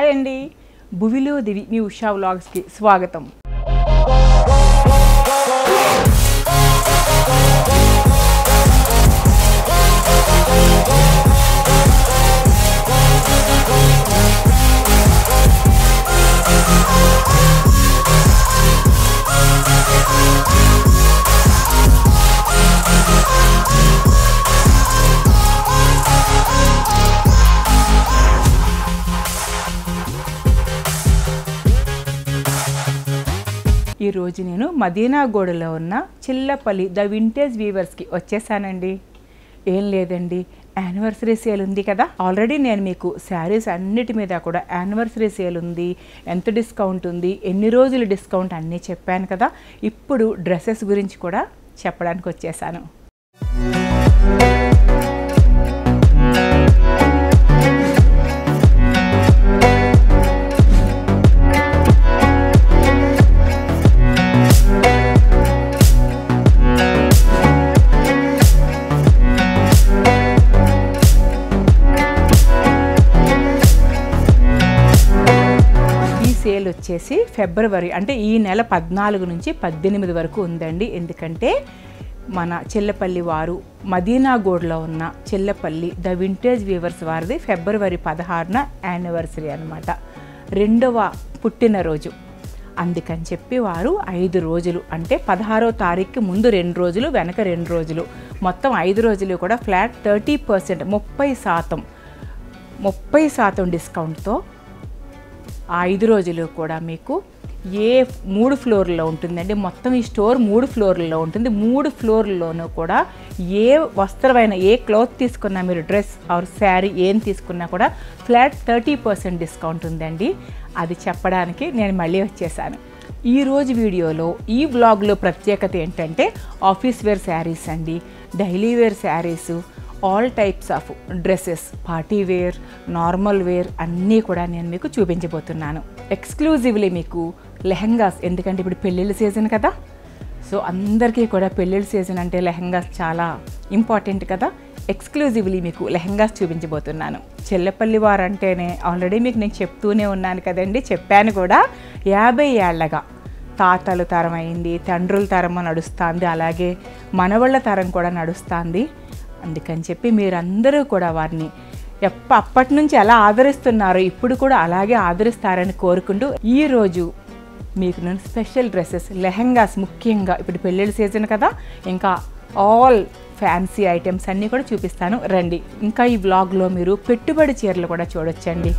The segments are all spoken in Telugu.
హాయ్ అండి, భువిలో దివి మీ ఉషా వ్లాగ్స్కి స్వాగతం. ఈ రోజు నేను మదీనాగూడలో ఉన్న చిల్లపల్లి ద వింటేజ్ వీవర్స్కి వచ్చేసానండి. ఏం లేదండి, యానివర్సరీ సేల్ ఉంది కదా. ఆల్రెడీ నేను మీకు శారీస్ అన్నిటి మీద కూడా యానివర్సరీ సేల్ ఉంది, ఎంత డిస్కౌంట్ ఉంది, ఎన్ని రోజులు డిస్కౌంట్ అన్నీ చెప్పాను కదా. ఇప్పుడు డ్రెస్సెస్ గురించి కూడా చెప్పడానికి వచ్చేసాను. సేల్ వచ్చేసి ఫిబ్రవరి అంటే ఈ నెల 14 నుంచి 18 వరకు ఉందండి. ఎందుకంటే మన చిల్లపల్లి వారు మదీనాగూడలో ఉన్న చిల్లపల్లి ద వింటేజ్ వీవర్స్ వారిది ఫిబ్రవరి 16న యానివర్సరీ అనమాట, 2వ పుట్టినరోజు. అందుకని చెప్పి వారు 5 రోజులు అంటే 16వ తారీఖుకి ముందు 2 రోజులు, వెనక 2 రోజులు, మొత్తం 5 రోజులు కూడా ఫ్లాట్ 30%, 30% డిస్కౌంట్తో ఆ 5 రోజులు కూడా మీకు 3 ఫ్లోర్లలో ఉంటుందండి. మొత్తం ఈ స్టోర్ 3 ఫ్లోర్లలో ఉంటుంది. 3 ఫ్లోర్లలోనూ కూడా ఏ వస్త్రమైన ఏ క్లాత్ తీసుకున్నా, మీరు డ్రెస్ ఆర్ శారీ ఏం తీసుకున్నా కూడా ఫ్లాట్ 30% డిస్కౌంట్ ఉందండి. అది చెప్పడానికి నేను మళ్ళీ వచ్చేసాను. ఈరోజు వీడియోలో ఈ వ్లాగ్లో ప్రత్యేకత ఏంటంటే ఆఫీస్ వేర్ శారీస్ అండి, daily wear sarees, all types of dresses, party wear, normal wear అన్నీ కూడా నేను మీకు చూపించబోతున్నాను. ఎక్స్క్లూజివ్లీ మీకు లెహంగాస్, ఎందుకంటే ఇప్పుడు పెళ్ళిళ్ళ సీజన్ కదా. సో అందరికీ కూడా పెళ్ళిళ్ళ సీజన్ అంటే లెహంగాస్ చాలా ఇంపార్టెంట్ కదా. ఎక్స్క్లూజివ్లీ మీకు లెహంగాస్ చూపించబోతున్నాను. చిల్లపల్లి వారు అంటేనే ఆల్రెడీ మీకు నేను చెప్తూనే ఉన్నాను కదండి, చెప్పాను కూడా. 50 ఏళ్లగా తాతల తరం అయింది, తండ్రుల తరం నడుస్తుంది, అలాగే మనవళ్ళ తరం కూడా నడుస్తుంది. అందుకని చెప్పి మీరందరూ కూడా వారిని అప్పటి నుంచి ఎలా ఆదరిస్తున్నారో ఇప్పుడు కూడా అలాగే ఆదరిస్తారని కోరుకుంటూ ఈరోజు మీకు నేను స్పెషల్ డ్రెస్సెస్, లెహంగాస్, ముఖ్యంగా ఇప్పుడు పెళ్ళిళ్ళ సీజన్ కదా, ఇంకా ఆల్ ఫ్యాన్సీ ఐటమ్స్ అన్నీ కూడా చూపిస్తాను రండి. ఇంకా ఈ వ్లాగ్లో మీరు పెట్టుబడి చీరలు కూడా చూడొచ్చండి.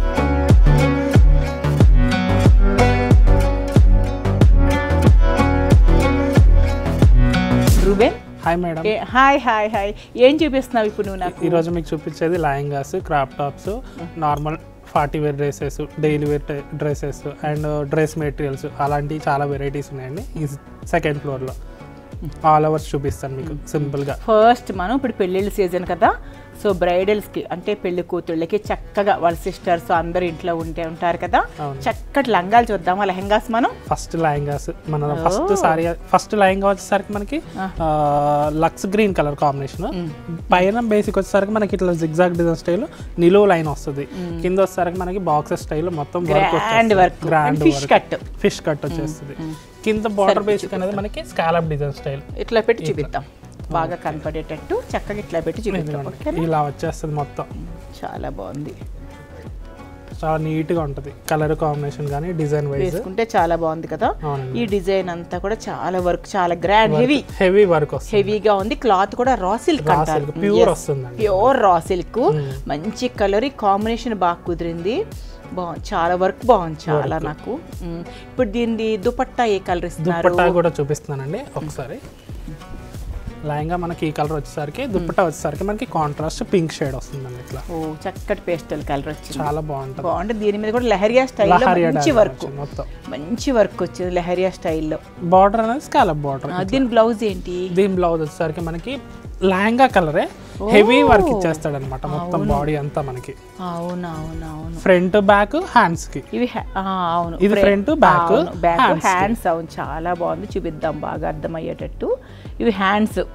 Ruben, hi madam. Hi hi hi. ఏం చూపిస్తున్నావు ఇప్పుడు నువ్వు నాకు? ఈరోజు మీకు చూపించేది lehengas, crop tops, normal party wear dresses, daily wear dresses and dress materials, అలాంటివి చాలా వెరైటీస్ ఉన్నాయండి. ఈ సెకండ్ ఫ్లోర్లో ఆల్ ఓవర్స్ చూపిస్తాను మీకు సింపుల్గా. ఫస్ట్ మనం ఇప్పుడు పెళ్ళిళ్ళ సీజన్ కదా, సో బ్రైడల్స్కి అంటే పెళ్లి కూతుళ్ళకి చక్కగా వాళ్ళ సిస్టర్స్ అందరు ఇంట్లో ఉంటారు కదా, చక్కటి లంగాలు చూద్దామా లెహంగాస్ మనం. ఫస్ట్ లెహంగాస్ మన ఫస్ట్ లెహంగా వచ్చేసరికి మనకి లక్స్ గ్రీన్ కలర్ కాంబినేషన్, పైన బేసిక్ వచ్చేసరికి మనకి ఇట్లా జిగ్జాగ్ డిజైన్ స్టైల్ నిలువు లైన్ వస్తుంది, కింద వచ్చేసరికి మనకి బాక్సెస్ స్టైల్ మొత్తం గ్రాండ్ ఫిష్ కట్ వచ్చేస్తుంది. కింద బార్డర్ బేసిక్ అనేది మనకి స్కాలప్ డిజైన్ స్టైల్. ఇట్లా పెట్టి చూపిద్దాం, బాగా కనపడేటట్టు చక్కగా ఇట్లా పెట్టి చూపిద్దాం. ఇలా వచ్చేస్తుంది మొత్తం, చాలా బాగుంది, చాలా నీట్గా ఉంటుంది. కలర్ కాంబినేషన్ కానీ డిజైన్ వైజ్ వేసుకుంటే చాలా బాగుంది కదా. ఈ డిజైన్ అంతా కూడా చాలా వర్క్, చాలా గ్రాండ్ హెవీ వర్క్, హెవీగా ఉంది. క్లాత్ కూడా రా సిల్క్ అంటారు, ప్యూర్ వస్తుంది, ప్యూర్ రా సిల్క్. మంచి కలర్, ఈ కాంబినేషన్ బాగా కుదిరింది, బాగుంది, చాలా వర్క్ బాగుంది చాలా నాకు. ఇప్పుడు దీని దుపట్టా ఏ కలర్ ఇస్తున్నారు? దుపట్టా కూడా చూపిస్తున్నానండి ఒకసారి. లెహంగా మనకి ఈ కలర్ వచ్చేసరికి, దుపట్టా వచ్చేసరికి మనకి కాంట్రాస్ట్ పింక్ షేడ్ వస్తుందండి. ఇట్లా చక్కటి పేస్టల్ కలర్ వచ్చింది, చాలా బాగుంటుంది. దీని మీద కూడా లెహరియా స్టైల్లో మంచి వర్క్, మంచి వర్క్ వచ్చింది లెహరియా స్టైల్లో. బార్డర్ అనేది స్కాలప్ బార్డర్. దీని బ్లౌజ్ ఏంటి? దీని బ్లౌజ్ వచ్చేసరికి మనకి లెహంగా కలరే హెవీ వర్క్ ఇచ్చేస్తాడు అనమాట మొత్తం బాడీ అంతా మనకి. అవునవునవును, ఫ్రంట్ బ్యాక్ హ్యాండ్స్ కి ఇవి. అవును, ఇది ఫ్రంట్ బ్యాక్ హ్యాండ్స్. అవును, చాలా బాగుంది, చూపిద్దాం బాగా అర్థమయ్యేటట్టు. ఇవి హ్యాండ్స్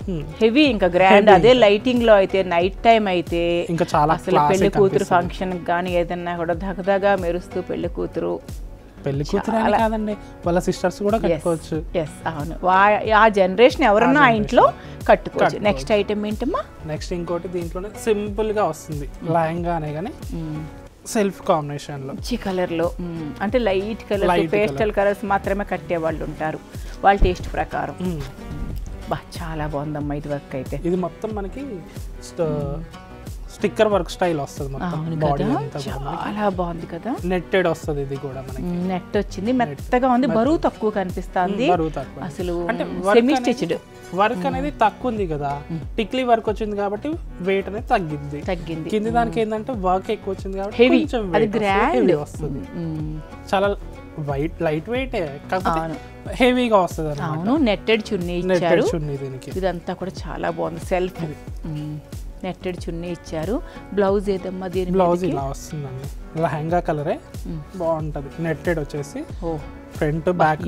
హెవీ ఇంకా గ్రాండ్. అదే లైటింగ్ లో అయితే నైట్ టైం అయితే ఇంకా చాలా అసలు పెళ్లి కూతురు ఫంక్షన్ కానీ ఏదన్నా కూడా దగదగా మెరుస్తూ పెళ్లి కూతురు కాదండి, వాళ్ళ సిస్టర్స్ కూడా కట్టుకోవచ్చు. ఎస్ అవును, ఆ జనరేషన్ ఎవరన్నా ఆ ఇంట్లో కట్టుకోవచ్చు. నెక్స్ట్ ఐటమ్ ఏంటమ్మా? నెక్స్ట్ ఇంకోటి దీంట్లోనే సింపుల్ గా వస్తుంది లెహంగా అనే కానీ సెల్ఫ్ కాంబినేషన్ లో మంచి కలర్ లో, అంటే లైట్ కలర్స్ పేస్టల్ కలర్స్ మాత్రమే కట్టే వాళ్ళు ఉంటారు వాళ్ళ టేస్ట్ ప్రకారం. బా చాలా బాగుందమ్మా ఇది వర్క్ అయితే. ఇది మొత్తం మనకి స్టిక్కర్ వర్క్ స్టైల్ వస్తుంది మొత్తం. బాడీ అంతా చాలా బాగుంది కదా, నెట్టెడ్ వస్తుంది. ఇది కూడా మనకి నెట్ వచ్చింది, మెత్తగా ఉంది, బరువు తక్కువ కనిపిస్తుంది. అసలు అంటే సెమీ స్టిచ్డ్ వర్క్ అనేది తక్కువ ఉంది కదా, టిక్లీ వర్క్ వచ్చింది కాబట్టి వెయిట్ అనేది తగ్గింది. కింది దానికి ఏంటంటే వర్క్ ఎక్కువ వచ్చింది కాబట్టి కొంచెం అది గ్రాండ్ వస్తుంది. చాలా లైట్ వెయిట్ కాకపోతే హెవీగా వస్తుంది అన్నమాట. అవును, నెట్టెడ్ చున్నీ ఇచ్చారు. దీనికి ఇదంతా కూడా చాలా బాగుంది. సెల్ఫ్ నెట్టెడ్ చున్నీ ఇచ్చారు. బ్లౌజ్ ఏదమ్మా? దీని బ్లౌజ్ ఇలా వస్తుందండి, లెహంగా కలరే బాగుంటది. నెట్టెడ్ వచ్చేసి ఫ్రంట్ బ్యాక్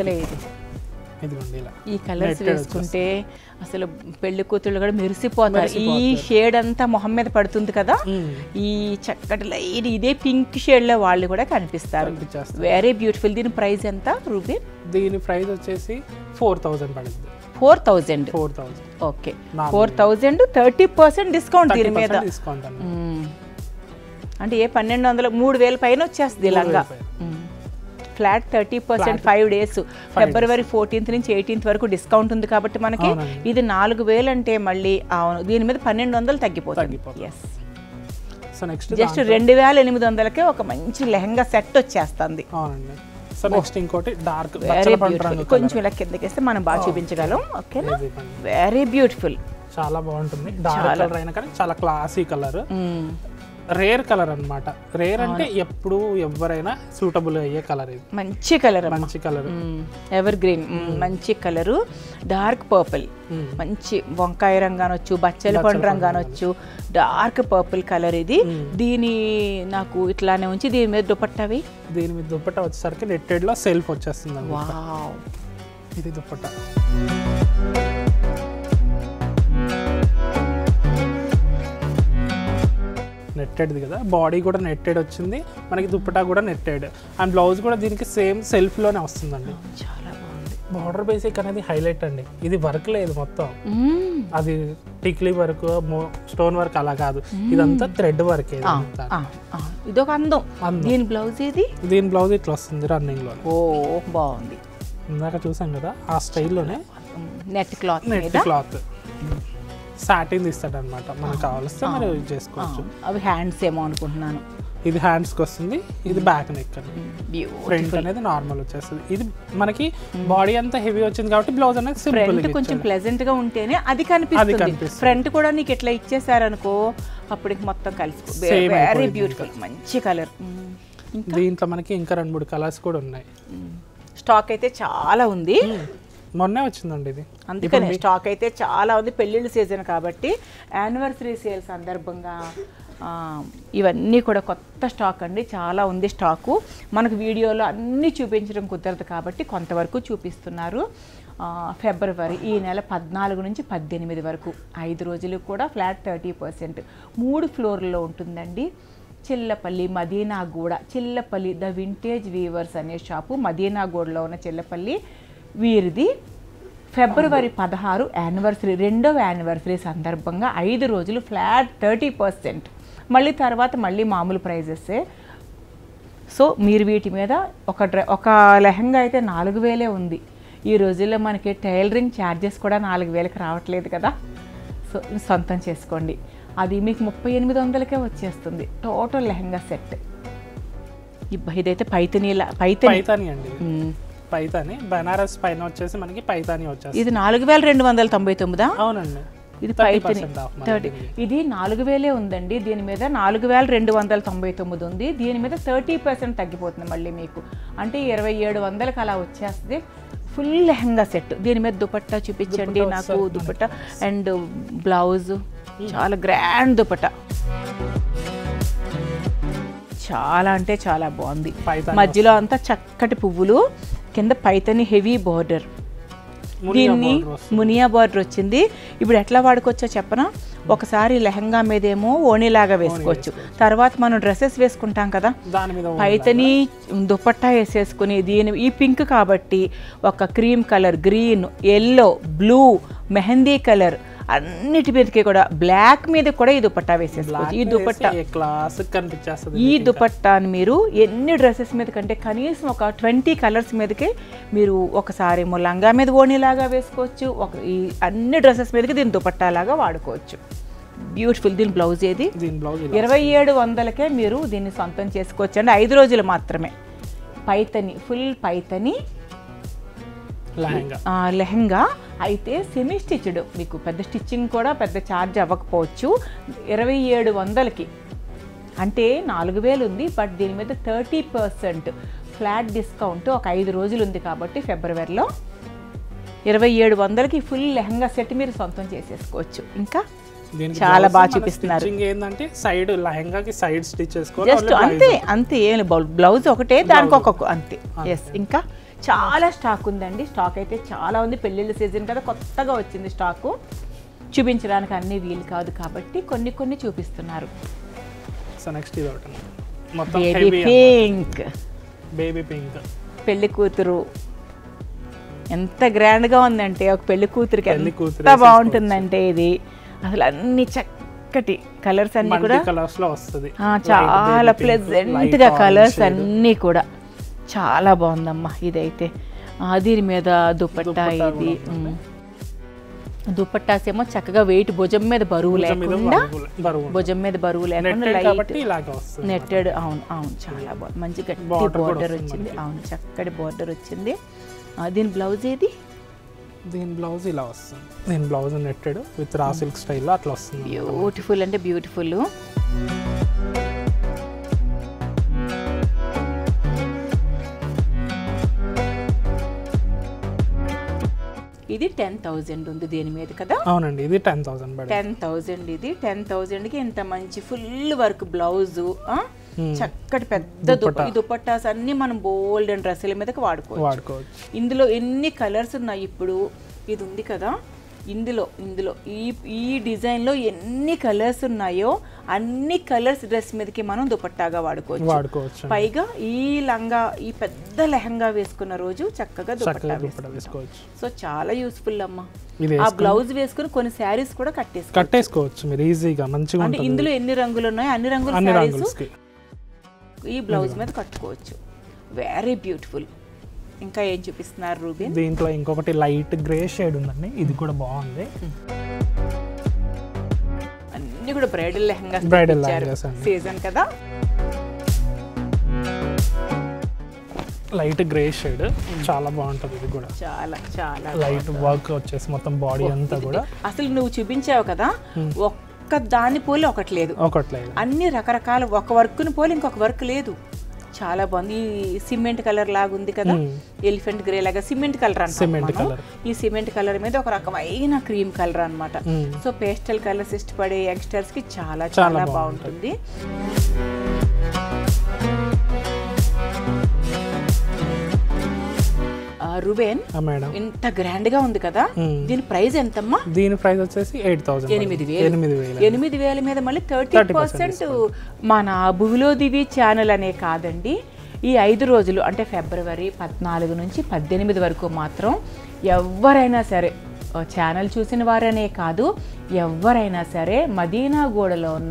ఈ కలర్స్ వేసుకుంటే అసలు పెళ్లి కూతుళ్ళు కూడా మెరిసిపోతారు. ఈ షేడ్ అంతా మొహం మీద పడుతుంది కదా, ఈ చక్కటి లైట్ ఇదే పింక్ షేడ్ లో వాళ్ళు కూడా కనిపిస్తారు. Very beautiful. దీని ప్రైస్ ఎంత రూబీ? దీని ప్రైస్ వచ్చేసి 4000 పడుతుంది. 4000. ఓకే, 4000 30% డిస్కౌంట్ దీని మీద. అంటే ఏ 1200 3000 పైన వచ్చేస్తుంది లంగా. ఫ్లాట్ 30%, 5 days, ఫిబ్రవరి 14th నుంచి 18th వరకు డిస్కౌంట్ ఉంది కాబట్టి మనకి ఇది 4000 అంటే మళ్ళీ అవును దీని మీద 1200 తగ్గిపోతుంది. ఎస్, జస్ట్ 2800కే ఒక మంచి లెహంగా సెట్ వచ్చేస్తుంది. ఇంకోటి డార్క్ కొంచెం ఇలా కిందకేస్తే మనం బాగా చూపించగలం. ఓకేనా, వెరీ బ్యూటిఫుల్, చాలా బాగుంటుంది. డార్క్ కలర్ అయినా కానీ చాలా క్లాసీ కలర్, రేర్ కలర్ అన్నమాట. రేర్ అంటే ఎప్పుడు ఎవరైనా సూటబుల్ అయ్యే కలర్. ఇది మంచి కలర్, మంచి కలర్, ఎవర్ గ్రీన్ మంచి కలరు. డార్క్ పర్పుల్, మంచి వంకాయ రంగు అనొచ్చు, బచ్చలి పండు రంగు అనొచ్చు, డార్క్ పర్పుల్ కలర్ ఇది. దీని నాకు ఇట్లానే ఉంచి దీని మీద దుపట్టావి. దీని మీద దుపట్టా వచ్చేసరికి నెట్టెడ్ లో సెల్ఫ్ వచ్చేస్తుంది. వావ్, ఇది దుపట్టా. నెట్టెడ్ది కదా, బాడీ కూడా నెట్టెడ్ వచ్చింది మనకి, దుప్పటా కూడా నెట్టెడ్, అండ్ బ్లౌజ్ కూడా దీనికి సేమ్ సెల్ఫ్ లోనే వస్తుందండి. చాలా బాగుంది. బార్డర్ బేసిక్ అనేది హైలైట్ అండి. ఇది వర్క్ లేదు మొత్తం, అది టిక్లీ వర్క్ స్టోన్ వర్క్ అలా కాదు, ఇదంతా థ్రెడ్ వర్క్. ఇదొక అందం. దీని బ్లౌజ్ ఏది? దీని బ్లౌజ్ ఇట్లా వస్తుంది రన్నింగ్ లో. ఓ బాగుంది. ఇందాక చూసాం కదా ఆ స్టైల్లోనే నెట్ క్లాత్ సాటిన్ ఇస్తాడు అనమాట. మనకు కావాల్స్తే మరి యూజ్ చేసుకోవచ్చు. అవి హ్యాండ్స్ ఏమో అనుకుంటున్నాను. ఇది హ్యాండ్స్ కి వస్తుంది, ఇది బ్యాక్ నెక్ అండి. ఫ్రంట్ అనేది నార్మల్ వచ్చేస్తుంది. ఇది మనకి బాడీ అంతా హెవీ వచ్చింది కాబట్టి బ్లౌజ్ అనేది సింపుల్ గా కొంచెం ప్లెజెంట్ గా ఉంటేనే అది కనిపిస్తుంది. ఫ్రంట్ కూడా నీకు ఎట్లా ఇచ్చేసారనుకో అప్పటికి మొత్తం కలిసి వెరీ బ్యూటిఫుల్ మంచి కలర్. దీంట్లో మనకి ఇంకా 2-3 కలర్స్ కూడా ఉన్నాయి. స్టాక్ అయితే చాలా ఉంది. మొన్నే వచ్చిందండి ఇది, అందుకనే స్టాక్ అయితే చాలా ఉంది. పెళ్ళిళ్ళ సీజన్ కాబట్టి యానివర్సరీ సేల్ సందర్భంగా ఇవన్నీ కూడా కొత్త స్టాక్ అండి, చాలా ఉంది స్టాకు. మనకు వీడియోలో అన్నీ చూపించడం కుదరదు కాబట్టి కొంతవరకు చూపిస్తున్నారు. ఫిబ్రవరి ఈ నెల 14 నుంచి 18 వరకు 5 రోజులు కూడా ఫ్లాట్ 30%, 3 ఫ్లోర్లలో ఉంటుందండి. Chillapalli Madinaguda, Chillapalli the vintage weavers అనే షాపు మదీనాగూడలో ఉన్న చిల్లపల్లి వీరిది. ఫిబ్రవరి 16 యానివర్సరీ, 2వ యానివర్సరీ సందర్భంగా 5 రోజులు ఫ్లాట్ 30%. మళ్ళీ తర్వాత మళ్ళీ మామూలు ప్రైజెస్సే. సో మీరు వీటి మీద ఒక లెహంగా అయితే 4000 ఉంది. ఈ రోజుల్లో మనకి టైలరింగ్ ఛార్జెస్ కూడా 4000కి రావట్లేదు కదా. సో సొంతం చేసుకోండి, అది మీకు 3800కే వచ్చేస్తుంది టోటల్ లెహంగా సెట్. ఇదైతే పైతానీ అండి. పైతాని బనారస్ పైన వచ్చేసి మనకి పైతాని వచ్చేసి ఇది 4299. అవునండి, ఇది పైతాని 30. ఇది 4000 ఉందండి. దీని మీద 4299 ఉంది. దీని మీద 30% తగ్గిపోతుంది మళ్ళీ మీకు, అంటే 2700కి అలా వచ్చేస్తుంది ఫుల్ లెహంగా సెట్. దీని మీద దుపట్టా చూపించండి నాకు. దుపట్టా అండ్ బ్లౌజ్ చాలా గ్రాండ్ దుపట్టా, చాలా అంటే చాలా బాగుంది. మధ్యలో అంతా చక్కటి పువ్వులు, కింద పైతాని హెవీ బోర్డర్, దీన్ని మునియా బార్డర్ వచ్చింది. ఇప్పుడు ఎట్లా వాడుకోవచ్చో చెప్పనా, ఒకసారి లెహంగా మీదేమో ఓణిలాగా వేసుకోవచ్చు, తర్వాత మనం డ్రెస్సెస్ వేసుకుంటాం కదా పైతని దుపట్టా వేసేసుకుని దీని ఈ పింక్ కాబట్టి ఒక cream colour, green, yellow, blue, mehndi colour అన్నిటి మీదకి కూడా బ్లాక్ మీద కూడా ఈ దుపట్టా వేసేసుకోవచ్చు. ఈ దుపట్టా ఈ దుపట్టాని మీరు ఎన్ని డ్రెస్సెస్ మీద కంటే కనీసం ఒక 20 కలర్స్ మీదకి మీరు ఒకసారి లంగా మీద ఓణిలాగా వేసుకోవచ్చు, ఈ అన్ని డ్రెస్సెస్ మీదకి దీని దుపట్టా లాగా వాడుకోవచ్చు. బ్యూటిఫుల్. దీని బ్లౌజ్ ఏది 2700కే మీరు దీన్ని సొంతం చేసుకోవచ్చు అండి. 5 రోజులు మాత్రమే. పైతని, ఫుల్ పైతని లెహంగా అయితే సెమీ స్టిచ్డ్, మీకు పెద్ద స్టిచ్చింగ్ కూడా పెద్ద ఛార్జ్ అవ్వకపోవచ్చు. 2700కి అంటే 4000 ఉంది, బట్ దీని మీద 30% ఫ్లాట్ డిస్కౌంట్ ఒక 5 రోజులు ఉంది కాబట్టి ఫిబ్రవరిలో 2700కి ఫుల్ లెహంగా సెట్ మీరు సొంతం చేసేసుకోవచ్చు. ఇంకా చాలా బాగా చూపిస్తున్నారు. ఏంటంటే సైడ్ లెహంగాకి సైడ్ స్టిచ్ చేసుకోవాలి, జస్ట్ అంతే అంతే, ఏం బ్లౌజ్ ఒకటే, దానికి ఒక్కొక్క అంతే. ఎస్. ఇంకా చాలా స్టాక్ ఉందండి. స్టాక్ అయితే చాలా ఉంది. పెళ్ళిళ్ళ సీజన్ కదా, కొత్తగా వచ్చింది స్టాకు. చూపించడానికి అన్ని వీలు కాదు కాబట్టి కొన్ని కొన్ని చూపిస్తున్నారు. సో నెక్స్ట్ ఇది ఒకటి మొత్తం బేబీ పింక్. బేబీ పింక్ పెళ్లి కూతురు ఎంత గ్రాండ్గా ఉందంటే, ఒక పెళ్లి కూతురికి ఎంత బాగుంటుందంటే ఇది అసలు అన్ని చక్కటి కలర్స్ అన్ని కూడా కలర్స్ లో వస్తుంది. చాలా ప్లెజెంట్గా కలర్స్ అన్నీ కూడా చాలా బాగుందమ్మా. ఇదైతే దీని మీద దుపట్టా, ఇది దుపట్టాస్ ఏమో చక్కగా వెయిట్, భుజం మీద బరువు లేకుండా, భుజం మీద బరువు లేకుండా లైట్ నెట్టెడ్. అవును అవును, చాలా బాగుంది. మంచి గట్టి బోర్డర్ వచ్చింది. అవును, చక్కటి బోర్డర్ వచ్చింది. దీని బ్లౌజ్ ఏది? దీని బ్లౌజ్ ఇలా వస్తుంది. దీని blouse netted with raw silk స్టైల్లో అట్లా వస్తుంది. బ్యూటిఫుల్ అంటే బ్యూటిఫుల్. ఇది 10,000 ఉంది దీని మీద కదా? అవునండి, ఇది 10,000. 10,000 ఇది. 10,000కి ఇంత మంచి ఫుల్ వర్క్ బ్లౌజు, చక్కటి పెద్ద దుపట్టాస్ అన్ని మనం బోల్డ్ అండ్ డ్రెస్సుల మీదకి వాడుకోవచ్చు. ఇందులో ఎన్ని కలర్స్ ఉన్నాయి. ఇప్పుడు ఇది ఉంది కదా, ఇందులో ఈ డిజైన్లో ఎన్ని కలర్స్ ఉన్నాయో అన్ని కలర్స్ డ్రెస్ మీదకి మనం దుపట్టాగా వాడుకోవచ్చు. పైగా ఈ లంగా, ఈ పెద్ద లెహంగా వేసుకున్న రోజు చక్కగా దుపట్టా వేసుకోవచ్చు. సో చాలా యూస్ఫుల్ అమ్మా. ఆ బ్లౌజ్ వేసుకుని కొన్ని శారీస్ కూడా కట్టేసుకోవచ్చు మీరు ఈజీగా, మంచిగా. అంటే ఇందులో ఎన్ని రంగులు ఉన్నాయో అన్ని రంగుల శారీస్ ఈ బ్లౌజ్ మీద కట్టుకోవచ్చు. Very beautiful. ఇంకా ఏం చూపిస్తున్నారు రూబిన్? దీంట్లో ఇంకొకటి లైట్ గ్రే షేడ్ ఉందండి, ఇది కూడా బాగుంది. అన్ని కూడా బ్రైడల్ లెహంగా సీజన్ కదా. లైట్ గ్రే షేడ్ చాలా బాగుంటుంది. ఇది కూడా చాలా చాలా లైట్ వర్క్ వచ్చేసి మొత్తం బాడీ అంతా కూడా. అసలు నువ్వు చూపించావు కదా, ఒక్క దాని పోలి ఒకటి లేదు. అన్ని రకరకాల, ఒక వర్క్ని పోలి ఇంకొక వర్క్ లేదు. చాలా బాగుంది. ఈ సిమెంట్ కలర్ లాగా ఉంది కదా, ఎలిఫెంట్ గ్రే లాగా సిమెంట్ కలర్ అంటారు. ఈ సిమెంట్ కలర్ మీద ఒక రకమైన క్రీమ్ కలర్ అన్నమాట. సో పేస్టల్ కలర్స్ ఇష్టపడే యంగ్స్టర్స్ కి చాలా చాలా బాగుంటుంది. రుబెన్, ఇంత గ్రాండ్ గా ఉంది కదా, దీని ప్రైస్ ఎంతమ్మా? దీని ప్రైస్ వచ్చేసి 8,000 మీద మళ్ళీ 30% మన భువిలో దివి ఛానల్ అనే కాదండి. ఈ 5 రోజులు అంటే ఫిబ్రవరి 14 నుంచి 18 వరకు మాత్రం ఎవరైనా సరే, ఛానల్ చూసిన వారనే కాదు, ఎవరైనా సరే మదీనాగూడలో ఉన్న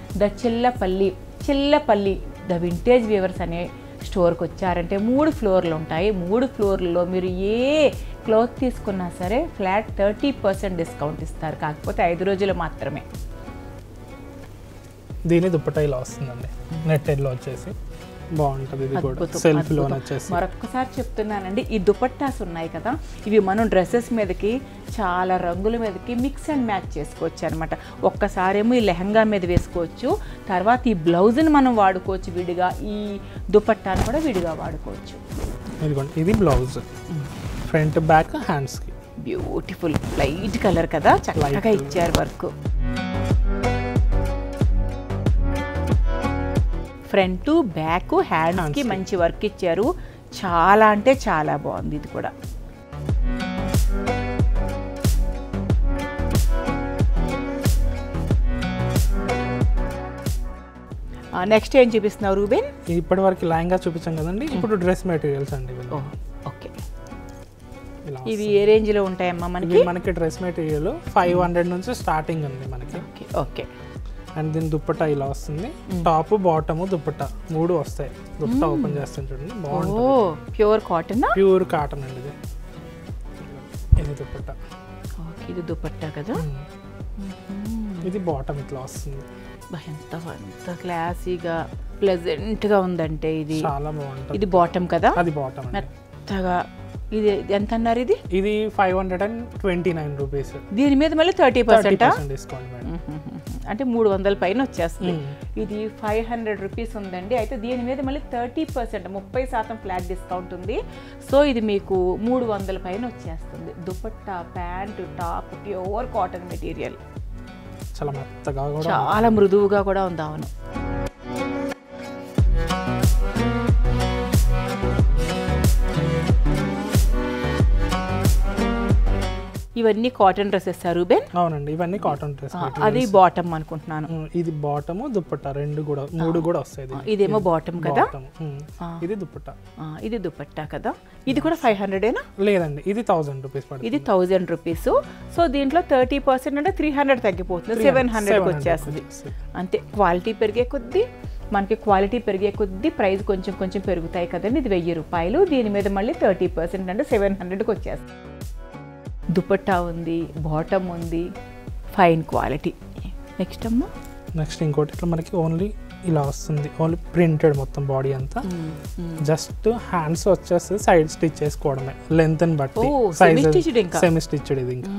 చిల్లపల్లి ద వింటేజ్ వీవర్స్ అనే స్టోర్కి వచ్చారంటే 3 ఫ్లోర్లు ఉంటాయి. 3 ఫ్లోర్లలో మీరు ఏ క్లాత్ తీసుకున్నా సరే ఫ్లాట్ 30% డిస్కౌంట్ ఇస్తారు. కాకపోతే 5 రోజులు మాత్రమే. దీని దుపట్టా ఇలా వస్తుందండి, నెట్టెడ్లో వచ్చేసి బాగుంటుంది. ఇది కూడా సెల్ఫ్ లోన్ వచ్చేసి. మరొకసారి చెప్తున్నానండి, ఈ దుపట్టాస్ ఉన్నాయి కదా, ఇవి మనం డ్రెస్సెస్ మీదకి చాలా రంగుల మీదకి మిక్స్ అండ్ మ్యాచ్ చేసుకోవచ్చు అనమాట. ఒక్కసారేమో ఈ లెహంగా మీద వేసుకోవచ్చు, తర్వాత ఈ బ్లౌజ్ని మనం వాడుకోవచ్చు విడిగా, ఈ దుపట్టాను కూడా విడిగా వాడుకోవచ్చు. ఇది బ్లౌజ్, ఫ్రంట్ బ్యాక్ హ్యాండ్స్కి. బ్యూటిఫుల్ లైట్ కలర్ కదా, చక్కగా ఇచ్చారు వర్క్. ఫ్రంట్ బ్యాక్ హ్యాండ్స్కి మంచి వర్క్ ఇచ్చారు. చాలా అంటే చాలా బాగుంది. ఇది కూడా నెక్స్ట్ ఏం చూపిస్తున్నావు రూబెన్? ఇప్పటి వరకు లెహంగా చూపించాం కదండి, ఇప్పుడు డ్రెస్ మెటీరియల్స్ అండి ఇవి. ఓకే, ఇవి ఏ రేంజ్ లో ఉంటాయమ్మా మనకి? మనకి డ్రెస్ మెటీరియల్ 500 నుంచి స్టార్టింగ్ ఉంది మనకి. ఓకే. అండ్ దీని దుప్పట్టా ఇలా వస్తుంది, టాప్ బాటమ్ దుప్పట్టా 3 వస్తాయి. దుప్పట్టా ఓపెన్ చేస్తాను చూడండి, బాగుంటుంది. Pure cotton? ప్యూర్ కాటన్ అండి ఇది. ఇది దుప్పట్టా. ఓకే, ఇది దుప్పట్టా కదా. ఇది బాటమ్ ఇట్లా వస్తుంది. ఎంత క్లాసీగా ప్లెజెంట్ గా ఉందంటే ఇది చాలా బాగుంటుంది. ఇది బాటమ్ కదా? అది బాటమ్. మెత్తగా. ఇది ఎంత అన్నారు? ఇది 529 రూపీస్. దీని మీద మళ్ళీ 30% డిస్కౌంట్, అంటే 300 పైన వచ్చేస్తుంది. ఇది 500 రూపీస్ ఉందండి. అయితే దీని మీద మళ్ళీ 30% 30% ఫ్లాట్ డిస్కౌంట్ ఉంది. సో ఇది మీకు 300 పైన వచ్చేస్తుంది. Dupatta, pant, top pure cotton material, చాలా మెత్తగా, చాలా మృదువుగా కూడా ఉంది. అవును. ఇవన్నీ కాటన్ డ్రెస్సెస్ రూబెన్? అవునండి, ఇవన్నీ కాటన్ డ్రెస్. అది బాటమ్ అనుకుంటున్నాను. ఇది బాటమ్, దుప్పట్టా 3 కూడా వస్తాయి. ఇదేమో బాటమ్ కదా, ఇది దుప్పట్టా. ఇది దుప్పట్టా కదా. ఇది కూడా 500ఏనా? లేదండి, ఇది 1000 రూపీస్ పడుతుంది. ఇది 1000 రూపీస్. సో దీంట్లో 30% అంటే 300 తగ్గిపోతుంది, 700కి వచ్చేస్తుంది. అంతే. క్వాలిటీ పెరిగే కొద్దీ మనకి ప్రైస్ కొంచెం కొంచెం పెరుగుతాయి కదండి. ఇది 1000 రూపాయలు. దీని మీద మళ్ళీ 30% అంటే 700కి వచ్చేస్తుంది. దుపట్టా ఉంది, బాటమ్ ఉంది, ఫైన్ క్వాలిటీ. నెక్స్ట్ అమ్మా, నెక్స్ట్ ఇంకోటి ఇట్లా మనకి ఓన్లీ ఇలా వస్తుంది, ఓన్లీ ప్రింటెడ్ మొత్తం బాడీ అంతా. జస్ట్ హ్యాండ్స్ వచ్చేసి సైడ్ స్టిచ్ చేసుకోవడమే, లెంత్ ని బట్టి సైజ్ సెమీ స్టిచ్డ్. ఇది ఇంకా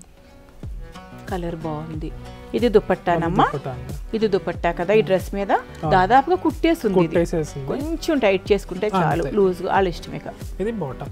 కలర్ బాగుంది. ఇది దుపట్టానమ్మా, ఇది దుపట్టా కదా. ఈ డ్రెస్ మీద దాదాపుగా కుట్టేసింది, కొంచెం టైట్ చేసుకుంటే చాలు, లూజ్ గా వాళ్ళ ఇష్టమే. ఇది బాటమ్.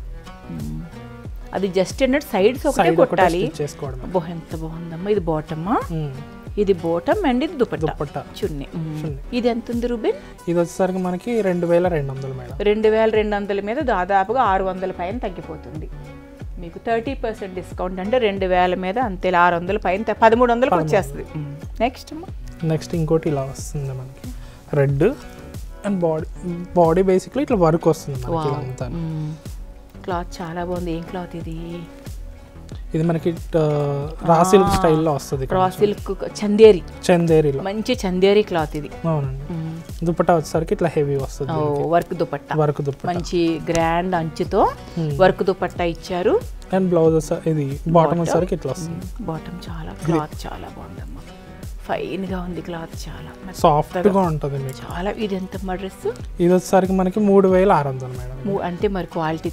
అది జస్ట్ ఏంటంటే సైడ్స్ ఒకటే కొట్టాలి. ఎంత బాగుందమ్మా. ఇది బాటమ్మా, ఇది బాటమ్ అండ్ ఇది దుపట్టా చున్నీ. ఇది ఎంత ఉంది రూబెన్? ఇది వచ్చేసరికి మనకి 2200 మేడం. 2200 మీద దాదాపుగా 600 పైన తగ్గిపోతుంది మీకు. 30% డిస్కౌంట్ అంటే 2000 మీద అంతే 600 పైన 1300కి వచ్చేస్తుంది. నెక్స్ట్ ఇంకోటి ఇలా వస్తుంది మనకి, రెడ్ అండ్ బాడీ బేసిక్లీ ఇట్లా వర్క్ వస్తుంది మనకి అంతా. క్లాత్ చాలా బాగుంది. ఏం క్లాత్ ఇది? ఇది మనకి రా సిల్క్ స్టైల్లో వస్తుంది. రా సిల్క్ చందేరిలో మంచి చందేరి క్లాత్ ఇది. అవునండి. దుపట్టా వచ్చేసరికి ఇట్లా హెవీ వస్తుంది, వర్క్ దుపట్టా మంచి గ్రాండ్ అంచుతో వర్క్ దుపట్టా ఇచ్చారు. అండ్ బ్లౌజ్ ఇది బాటమ్ వచ్చేసరికి ఇట్లా వస్తుంది. బాటమ్ చాలా క్లాత్ చాలా బాగుందమ్మా, ఫైన్ గా ఉంది క్లాత్, చాలా సాఫ్ట్ గా ఉంటుంది చాలా. ఇది ఎంత మా డ్రెస్? ఇది వచ్చేసరికి మనకి 3600 మేడం. అంటే మరి క్వాలిటీ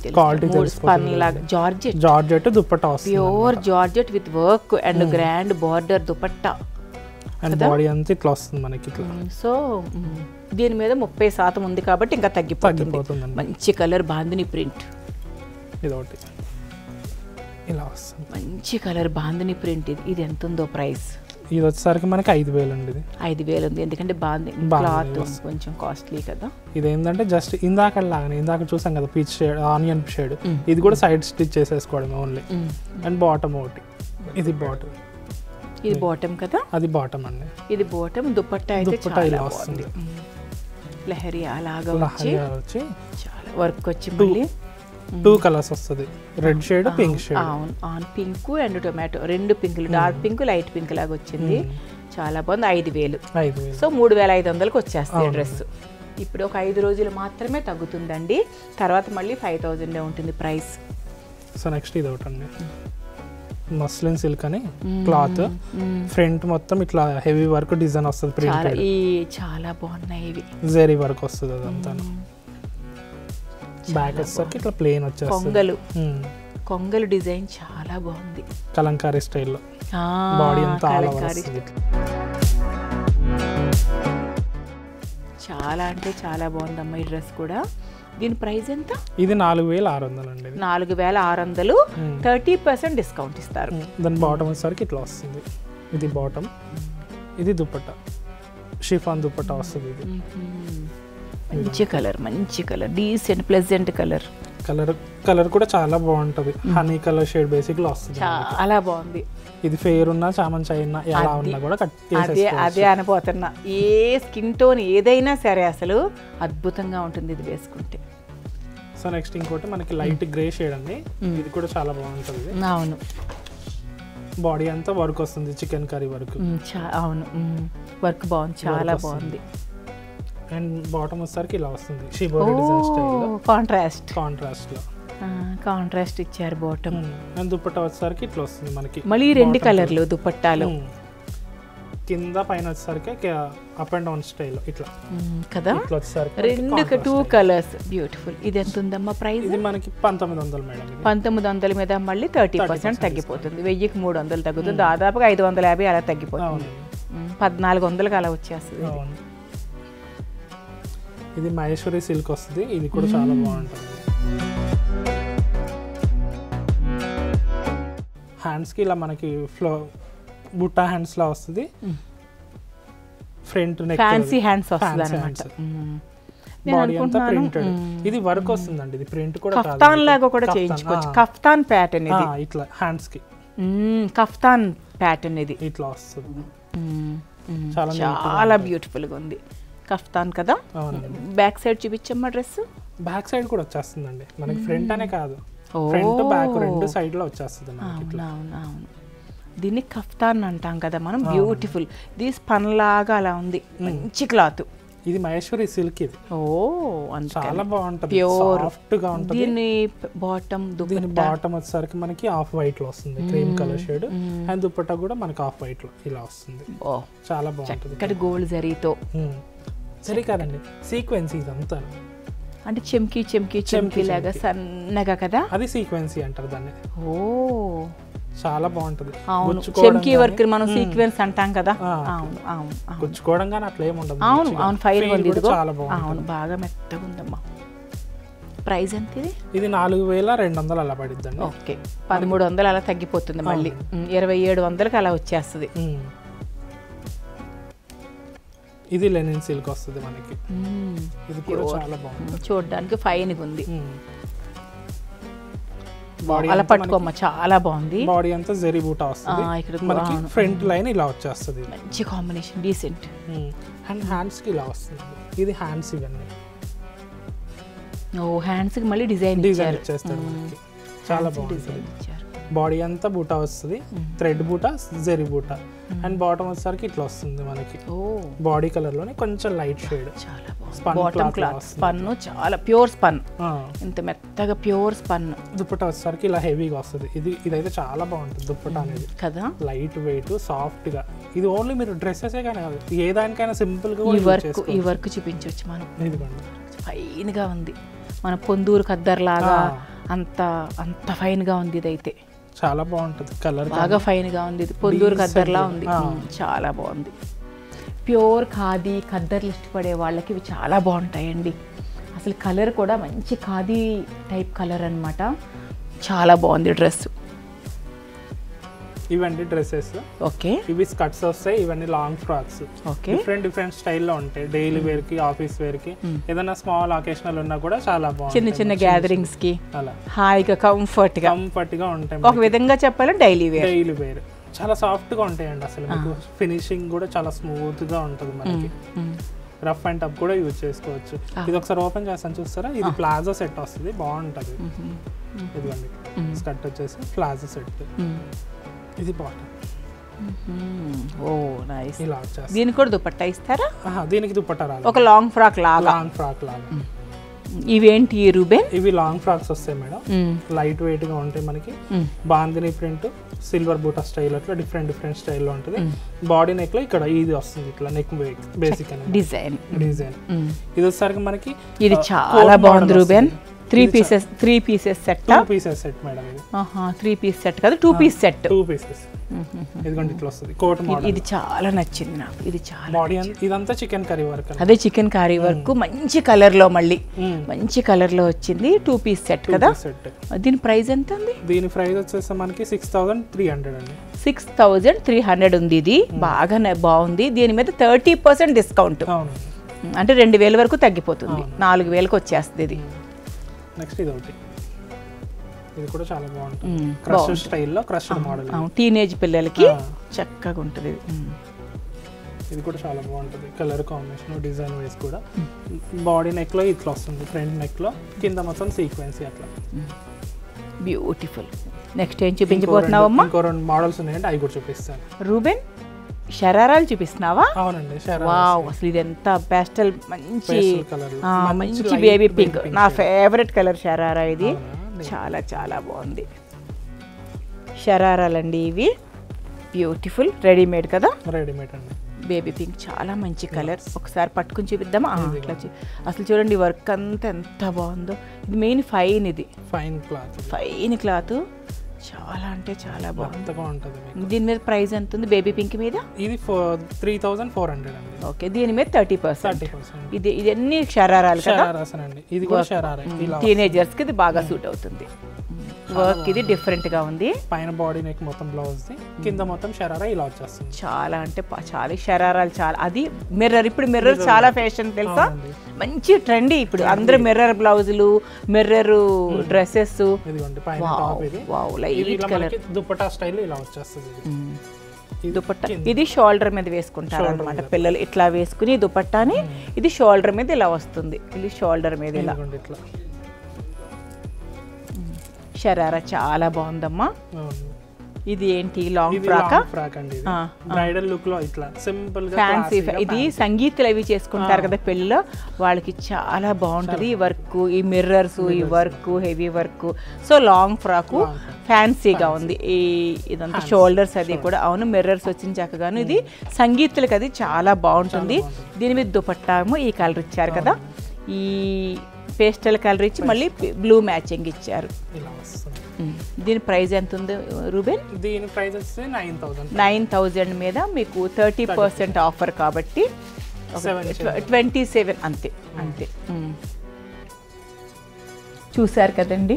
జార్జెట్ దుపట్టా వస్తుంది, pure georgette with work and grand border dupatta. And body అంతా ఇట్లా వస్తుంది మనకి ఇట్లా. సో దీని మీద 30% ఉంది కాబట్టి ఇంకా తగ్గిపోతుంది. మంచి కలర్ బాందిని ప్రింట్, ఇది ఒకటి ఇలా వస్తుంది. మంచి కలర్ బాందిని ప్రింట్. ఇది ఎంత ఉందో ప్రైస్? ఇది వచ్చేసరికి మనకి 5000 అండి. ఇది 5000 ఉంది, ఎందుకంటే క్లాత్ కొంచెం కాస్ట్లీ కదా. ఇది ఏంటంటే జస్ట్ ఇందాక చూసాం కదా పీచ్ షేడ్, ఆనియన్ షేడ్, ఇది కూడా సైడ్ స్టిచ్ చేసేసుకోవడం ఓన్లీ. అండ్ బాటమ్ ఒకటి, ఇది బాటమ్. ఇది బాటమ్ కదా, అది బాటమ్ అండి. ఇది బాటమ్. దుపట్టా అయితే చాలా వస్తుంది, లహరి అలాగా వచ్చి చాలా వర్క్ వచ్చి మళ్ళీ 2 కలర్స్ వస్తుంది, రెడ్ షేడ్, పింక్ షేడ్. అవును, ఆన్ పింక్ అండ్ టొమాటో, 2 పింకులు, డార్క్ పింక్, లైట్ పింక్ లాగా వచ్చింది. చాలా బాగుంది. 5000. సో 3500కి వచ్చేస్తుంది డ్రెస్. ఇప్పుడు ఒక 5 రోజులు మాత్రమే తగ్గుతుందండి, తర్వాత మళ్ళీ 5000 ఉంటుంది ప్రైస్. సో నెక్స్ట్ ఇది ఒకటి అండి, మస్లిన్ సిల్క్ అని క్లాత్, ఫ్రంట్ మొత్తం ఇట్లా హెవీ వర్క్ డిజైన్ వస్తుంది, ప్రింటెడ్. చాలా బాగున్నాయి ఇవి, జరీ వర్క్ వస్తుంది అదంతా. బ్యాక్ వచ్చేసరికి ఇట్లా ప్లేన్ వచ్చేస్తుంది, కొంగలు డిజైన్ చాలా బాగుంది, కలంకారీ స్టైల్లో. బాడీ అంతా చాలా అంటే చాలా బాగుందమ్మా ఈ డ్రెస్ కూడా. దీని ప్రైస్ ఎంత? ఇది 4600 అండి. 4600, 30% డిస్కౌంట్ ఇస్తారు. దాని బాటమ్ వచ్చేసరికి ఇట్లా వస్తుంది, ఇది బాటమ్. ఇది దుపట్టా, షిఫాన్ దుపట్టా వస్తుంది. ఇది మంచి కలర్, డీసెంట్ ప్లెజెంట్ కలర్ కూడా చాలా బాగుంటుంది. హనీ కలర్ షేడ్ బేసిక్ లో వస్తుంది, చాలా బాగుంది. ఇది ఫేర్ ఉన్నా చామంచాయి ఉన్నా ఎలా ఉన్నా కూడా అదే అనిపోతున్నా. ఏ స్కిన్ టోన్ ఏదైనా సరే అసలు అద్భుతంగా ఉంటుంది ఇది వేసుకుంటే. సో నెక్స్ట్ ఇంకోటి మనకి లైట్ గ్రే షేడ్ అండి, ఇది కూడా చాలా బాగుంటుంది. అవును, బాడీ అంతా వర్క్ వస్తుంది, చికెన్ కర్రీ వర్క్. అవును, వర్క్ బాగుంది, చాలా బాగుంది. అండ్ బాటమ్ వచ్చేసరికి ఇలా వస్తుంది, షిబోరి డిజైన్ స్టైల్లో కాంట్రాస్ట్ లో కాంట్రాస్ట్ ఇచ్చారు బాటమ్. అండ్ దుపట్టా వచ్చేసరికి ఇట్లా వస్తుంది మనకి, మళ్ళీ 2 కలర్లు దుపట్టాలు. కింద పైన వచ్చేసరికి అప్ అండ్ డౌన్ స్టైల్ ఇట్లా కదా, ఇట్లా వచ్చేసరికి 2 కలర్స్ బ్యూటిఫుల్. ఇది ఎంత ఉందమ్మా ప్రైస్? ఇది మనకి 1900 మేడం. 1900 మీద మళ్ళీ 30% తగ్గిపోతుంది. 1000కి 300 తగ్గుతుంది, దాదాపుగా 550 అలా తగ్గిపోతుంది. 1400కి అలా వచ్చేస్తుంది. ఇది మహేశ్వరి సిల్క్ వస్తుంది, ఇది కూడా చాలా బాగుంటుంది. హ్యాండ్స్కి ఇలా మనకి బుట్టా హ్యాండ్స్ లా వస్తుంది, ఫ్రంట్ నెక్ ఫ్యాన్సీ హ్యాండ్స్ వస్తుంది అన్నమాట. బాడీ అంతా ప్రింటెడ్. ఇది వర్క్ వస్తుందండి, ఇది ప్రింట్ కూడా కాదు, కఫ్తాన్ లాగా కూడా చేయించుకోవచ్చు. కఫ్తాన్ ప్యాటర్న్ ఇది, ఇట్లా హ్యాండ్స్ కి కఫ్తాన్ ప్యాటర్న్ ఇది ఇట్లా వస్తుంది. చాలా బ్యూటిఫుల్ గా ఉంది కఫ్తాన్ కదా. బ్యాక్ సైడ్ చూపించమ్మా డ్రెస్. బ్యాక్ సైడ్ కూడా వచ్చేస్తుందండి మనకి, ఫ్రంట్ అనే కాదు, ఫ్రంట్ బ్యాక్ 2 సైడ్ లో వచ్చేస్తుంది. అవును, దీన్ని కఫ్తాన్ అంటాం కదా మనం. బ్యూటిఫుల్, ఇది స్పన్ లాగా అలా ఉంది, మంచి క్లాత్. ఇది మహేశ్వరి సిల్క్, ఇది చాలా బాగుంటుంది, సాఫ్ట్ గా ఉంటుంది. దీని బాటమ్ వచ్చేసరికి మనకి ఆఫ్ వైట్ లో వస్తుంది, cream colour shade. And dupatta కూడా మనకి ఆఫ్ వైట్ లో ఇలా వస్తుంది, చాలా బాగుంటుంది. ఇక్కడ గోల్డ్ జరీతో, జరీ కాదండి సీక్వెన్సీ ఇదంతా, అంటే చెమ్కీ లాగా సన్నగా కదా, అది సీక్వెన్సీ అంటారు దాన్ని. చాలా బాగుంటుంది. చెమ్కీ వర్క్ మనం సీక్వెన్స్ అంటాం కదా. గుచ్చుకోవడం కానీ అట్లా ఏమి ఉండదు. అవును ఫైన్ ఉంది, చాలా బాగుంది. అవును, బాగా మెత్తగా ఉందమ్మా. ప్రైస్ ఎంత ఇది? ఇది 4200 అలా పడిద్దండి. ఓకే, 1300 అలా తగ్గిపోతుంది, మళ్ళీ 2700కి అలా వచ్చేస్తుంది. ఇది లెనిన్ సిల్క్ వస్తుంది మనకి, ఇది కూడా చాలా బాగుంది, చూడడానికి ఫైన్ గా ఉంది. అలా పట్టుకోమ్మా, చాలా బాగుంది. బాడీ అంతా జరీ బూటా వస్తుంది, మనకి ఫ్రంట్ లైన్ ఇలా వచ్చేస్తుంది, మంచి కాంబినేషన్, డీసెంట్. అండ్ హ్యాండ్స్ కి ఇలా వస్తుంది, ఇది హ్యాండ్స్ ఇవన్నీ. హ్యాండ్స్ కి మళ్ళీ డిజైన్ ఇచ్చేస్తాడు మనకి, చాలా బాగుంటుంది. బాడీ అంతా బూటా వస్తుంది, థ్రెడ్ బూటా, జరీ బూటా. అండ్ బాటమ్ వచ్చేసరికి ఇట్లా వస్తుంది మనకి, బాడీ కలర్ లోనే కొంచెం light shade. Bottom cloth spun, చాలా ప్యూర్ స్పన్, ఇంత మెత్తగా ప్యూర్ స్పన్. దుపట్టా వచ్చేసరికి ఇలా హెవీగా వస్తుంది. ఇదైతే చాలా బాగుంటుంది దుపట్టా అనేది కదా, లైట్ వెయిట్, సాఫ్ట్ గా. ఇది ఓన్లీ మీరు డ్రెస్సెస్ కానీ కాదు, ఏ దానికైనా సింపుల్ గా ఈ వర్క్ చూపించవచ్చు మనం. ఫైన్ గా ఉంది, మన పొందూరు ఖద్దర్ లాగా అంత ఫైన్ గా ఉంది. ఇదైతే చాలా బాగుంటుంది, కలర్ బాగా ఫైన్ గా ఉంది. ఇది పొందూరు ఖద్దర్లా ఉంది, చాలా బాగుంది. ప్యూర్ ఖాదీ ఖద్దర్లు ఇష్టపడే వాళ్ళకి ఇవి చాలా బాగుంటాయండి. అసలు కలర్ కూడా మంచి ఖాదీ టైప్ కలర్ అన్నమాట, చాలా బాగుంది డ్రెస్. ఇవన్నీ డ్రెస్సెస్. ఓకే, ఇవి స్కర్ట్స్ వస్తాయి, ఇవన్నీ లాంగ్ ఫ్రాక్స్. ఓకే, డిఫరెంట్ స్టైల్లో ఉంటాయి. డైలీ వేర్ కి, ఆఫీస్ వేర్ కి, ఏదైనా స్మాల్ అకేషనల్ ఉన్నా కూడా చాలా బాగుంటుంది. చిన్న గ్యాదరింగ్స్ కి అలా హాయిగా కంఫర్ట్ గా ఉంటాయి. ఒక విధంగా చెప్పాలంటే డైలీ వేర్ చాలా సాఫ్ట్ గా ఉంటాయండి. అసలు మీకు ఫినిషింగ్ కూడా చాలా స్మూత్ గా ఉంటుంది మనకి. రఫ్ అండ్ టఫ్ కూడా యూజ్ చేసుకోవచ్చు. ఇది ఒకసారి ఓపెన్ చేస్తాను చూస్తారా, ఇది ప్లాజో సెట్ వస్తుంది, బాగుంటుంది. ఇదిగోండి స్కర్ట్ వచ్చేసి ప్లాజో సెట్, ఇది బాటమ్. Oh nice. ఇలా వచ్చేసి దీనికి కూడా దుపట్టా ఇస్తారా? దీనికి దుపట్టా రాదు, ఒక లాంగ్ ఫ్రాక్ లాగా. ఇవేంటి రూబెన్? ఇవి లాంగ్ ఫ్రాక్స్ వస్తాయి మేడం, లైట్ వెయిట్ గా ఉంటాయి మనకి. Bandhani print, silver buta style, అట్లా డిఫరెంట్ స్టైల్లో ఉంటుంది. బాడీ నెక్ లో ఇక్కడ ఇది వస్తుంది, ఇట్లా నెక్ బేసిక్ డిజైన్. ఇది వచ్చేసరికి మనకి ఇది చాలా బాగుంది Ruben. 3 pieces set. 2 pieces set madam ఇది. 3 పీస్ సెట్ కాదు, 2 పీస్ సెట్. 2 పీసెస్. ఇదిగోండి ఇట్లా వస్తుంది కోట్ మోడల్. ఇది చాలా నచ్చింది నాకు, ఇది చాలా. బాడీ ఇదంతా చికెన్ కర్రీ వర్క్. అదే చికెన్ కర్రీ వర్క్, మంచి కలర్ లో, మళ్ళీ మంచి కలర్ లో వచ్చింది. 2 పీస్ సెట్ కదా. దీని ప్రైస్ ఎంత ఉంది? దీని ప్రైస్ వచ్చేసి మనకి 6300 అండి. 6300 ఉంది. ఇది బాగా బాగుంది. దీని మీద 30% డిస్కౌంట్, అంటే 2000 వరకు తగ్గిపోతుంది. 4000కి వచ్చేస్తుంది ఇది. నెక్స్ట్ ఇది ఒకటి, ఇది కూడా చాలా బాగుంటుంది, క్రష్ స్టైల్లో క్రష్ మోడల్, టీనేజ్ పిల్లలకి చక్కగా ఉంటుంది. ఇది కూడా చాలా బాగుంటుంది, కలర్ కాంబినేషన్ డిజైన్ వైజ్ కూడా. బాడీ నెక్ లో ఇట్లా వస్తుంది, ఫ్రంట్ నెక్ లో కింద మొత్తం సీక్వెన్సీ అట్లా బ్యూటిఫుల్. నెక్స్ట్ ఏం చూపించబోతున్నావమ్మా? ఇంకో 2 మోడల్స్ ఉన్నాయండి, అవి కూడా చూపిస్తాను. రూబెన్ షరారాలు చూపిస్తున్నావా? అవునండి, వావ్, అసలు ఇది ఎంత పేస్టల్ మంచి కలర్, మంచి బేబీ పింక్, నా ఫేవరెట్ కలర్ షరారా. ఇది చాలా చాలా బాగుంది. షరారాలండి ఇవి, బ్యూటిఫుల్, రెడీమేడ్ కదా? రెడీమేడ్ అండి. బేబీ పింక్ చాలా మంచి కలర్. ఒకసారి పట్టుకుని చూపిద్దామా? అట్లా అసలు చూడండి వర్క్ అంతా ఎంత బాగుందో. ఇది మెయిన్ ఫైన్, ఇది ఫైన్ క్లాత్, చాలా అంటే చాలా బాగుంది. దీని మీద ప్రైస్ ఎంత ఉంది బేబీ పింక్ మీద? ఇది 3400 అండి. ఓకే, దీని మీద 30%. ఇది అన్ని షరారాలు కదా? ఇది కూడా షరారా, టీనేజర్స్ కి ఇది బాగా సూట్ అవుతుంది. వర్క్ ఇది డిఫరెంట్ గా ఉంది. పైన బాడీ నెక్ మొత్తం బ్లౌజ్, కింద మొత్తం షరారా ఇలా వచ్చేస్తుంది. చాలా అంటే చాలా షరారాలు, చాలా. అది మిర్రర్, ఇప్పుడు మిర్రర్ చాలా ఫ్యాషన్ తెలుసా, మంచి ట్రెండీ ఇప్పుడు. అందరూ మిర్రర్ బ్లౌజులు, mirror dresses. Light colour dupatta style ఇలా వచ్చేస్తుంది. దుపట్టా ఇది షోల్డర్ మీద వేసుకుంటారు అనమాట పిల్లలు, ఇట్లా వేసుకుని దుపట్టాని. ఇది షోల్డర్ మీద ఇలా వస్తుంది, ఇది షోల్డర్ మీద ఇలా. షరారా చాలా బాగుందమ్మా. ఇది ఏంటి, లాంగ్ ఫ్రాక్ అండి, బ్రైడల్ లుక్ లో ఇట్లా సింపుల్ గా ఫ్యాన్సీ. ఇది సంగీతలు అవి చేసుకుంటారు కదా పెళ్ళిలో, వాళ్ళకి చాలా బాగుంటది ఈ వర్క్, ఈ మిర్రర్స్, ఈ work, heavy work. So long frock ఫ్యాన్సీగా ఉంది. ఇదంతా షోల్డర్స్ అది కూడా. అవును, మిర్రర్స్ వచ్చిన చక్కగాను. ఇది సంగీతులకి అది చాలా బాగుంటుంది. దీని మీద దుపట్టాము ఈ కలర్ ఇచ్చారు కదా, ఈ పేస్టల్ కలర్ ఇచ్చి మళ్ళీ బ్లూ మ్యాచింగ్ ఇచ్చారు. దీని ప్రైస్ ఎంత ఉంది రూబెన్? దీని ప్రైస్ వచ్చి 9,000 మీద మీకు 30% ఆఫర్ కాబట్టి 27 అంతే. చూసారు కదండి,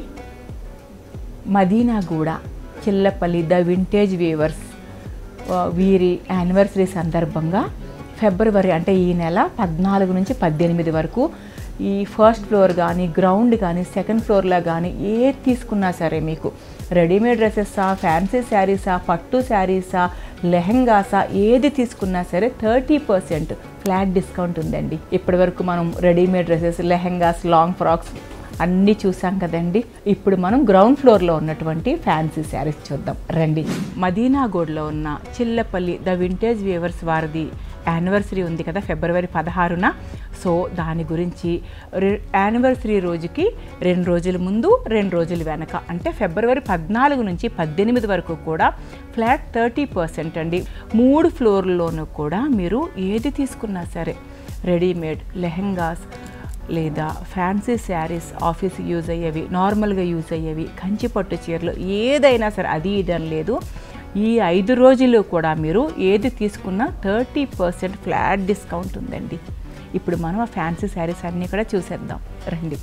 Madinaguda Chillapalli the vintage weavers వీరి యానివర్సరీ సందర్భంగా ఫిబ్రవరి అంటే ఈ నెల 14 నుంచి 18 వరకు ఈ ఫస్ట్ ఫ్లోర్ కానీ, గ్రౌండ్ కానీ, సెకండ్ ఫ్లోర్లో కానీ ఏది తీసుకున్నా సరే మీకు రెడీమేడ్ డ్రెస్సెసా, ఫ్యాన్సీ శారీసా, పట్టు శారీసా, లెహెంగాసా, ఏది తీసుకున్నా సరే 30% ఫ్లాట్ డిస్కౌంట్ ఉందండి. ఇప్పటి వరకు మనం readymade dresses, lehengas, long frocks అన్నీ చూసాం కదండి. ఇప్పుడు మనం గ్రౌండ్ ఫ్లోర్లో ఉన్నటువంటి ఫ్యాన్సీ శారీస్ చూద్దాం రండి. మదీనాగూడలో ఉన్న చిల్లపల్లి ద వింటేజ్ వీవర్స్ వారిది యానివర్సరీ ఉంది కదా ఫిబ్రవరి 16న. సో దాని గురించి యానివర్సరీ రోజుకి 2 రోజుల ముందు 2 రోజుల వెనక అంటే ఫిబ్రవరి 14 నుంచి 18 వరకు కూడా ఫ్లాట్ 30% అండి. 3 ఫ్లోర్లోనూ కూడా మీరు ఏది తీసుకున్నా సరే రెడీమేడ్ లెహెంగాస్ లేదా ఫ్యాన్సీ శారీస్, ఆఫీస్ యూజ్ అయ్యేవి, నార్మల్గా యూజ్ అయ్యేవి, కంచి పట్టు చీరలు, ఏదైనా సరే అది ఇదని లేదు. ఈ 5 రోజులు కూడా మీరు ఏది తీసుకున్నా 30% ఫ్లాట్ డిస్కౌంట్ ఉందండి. ఇప్పుడు మనం ఆ ఫ్యాన్సీ శారీస్ అన్నీ కూడా చూసేద్దాం రండి.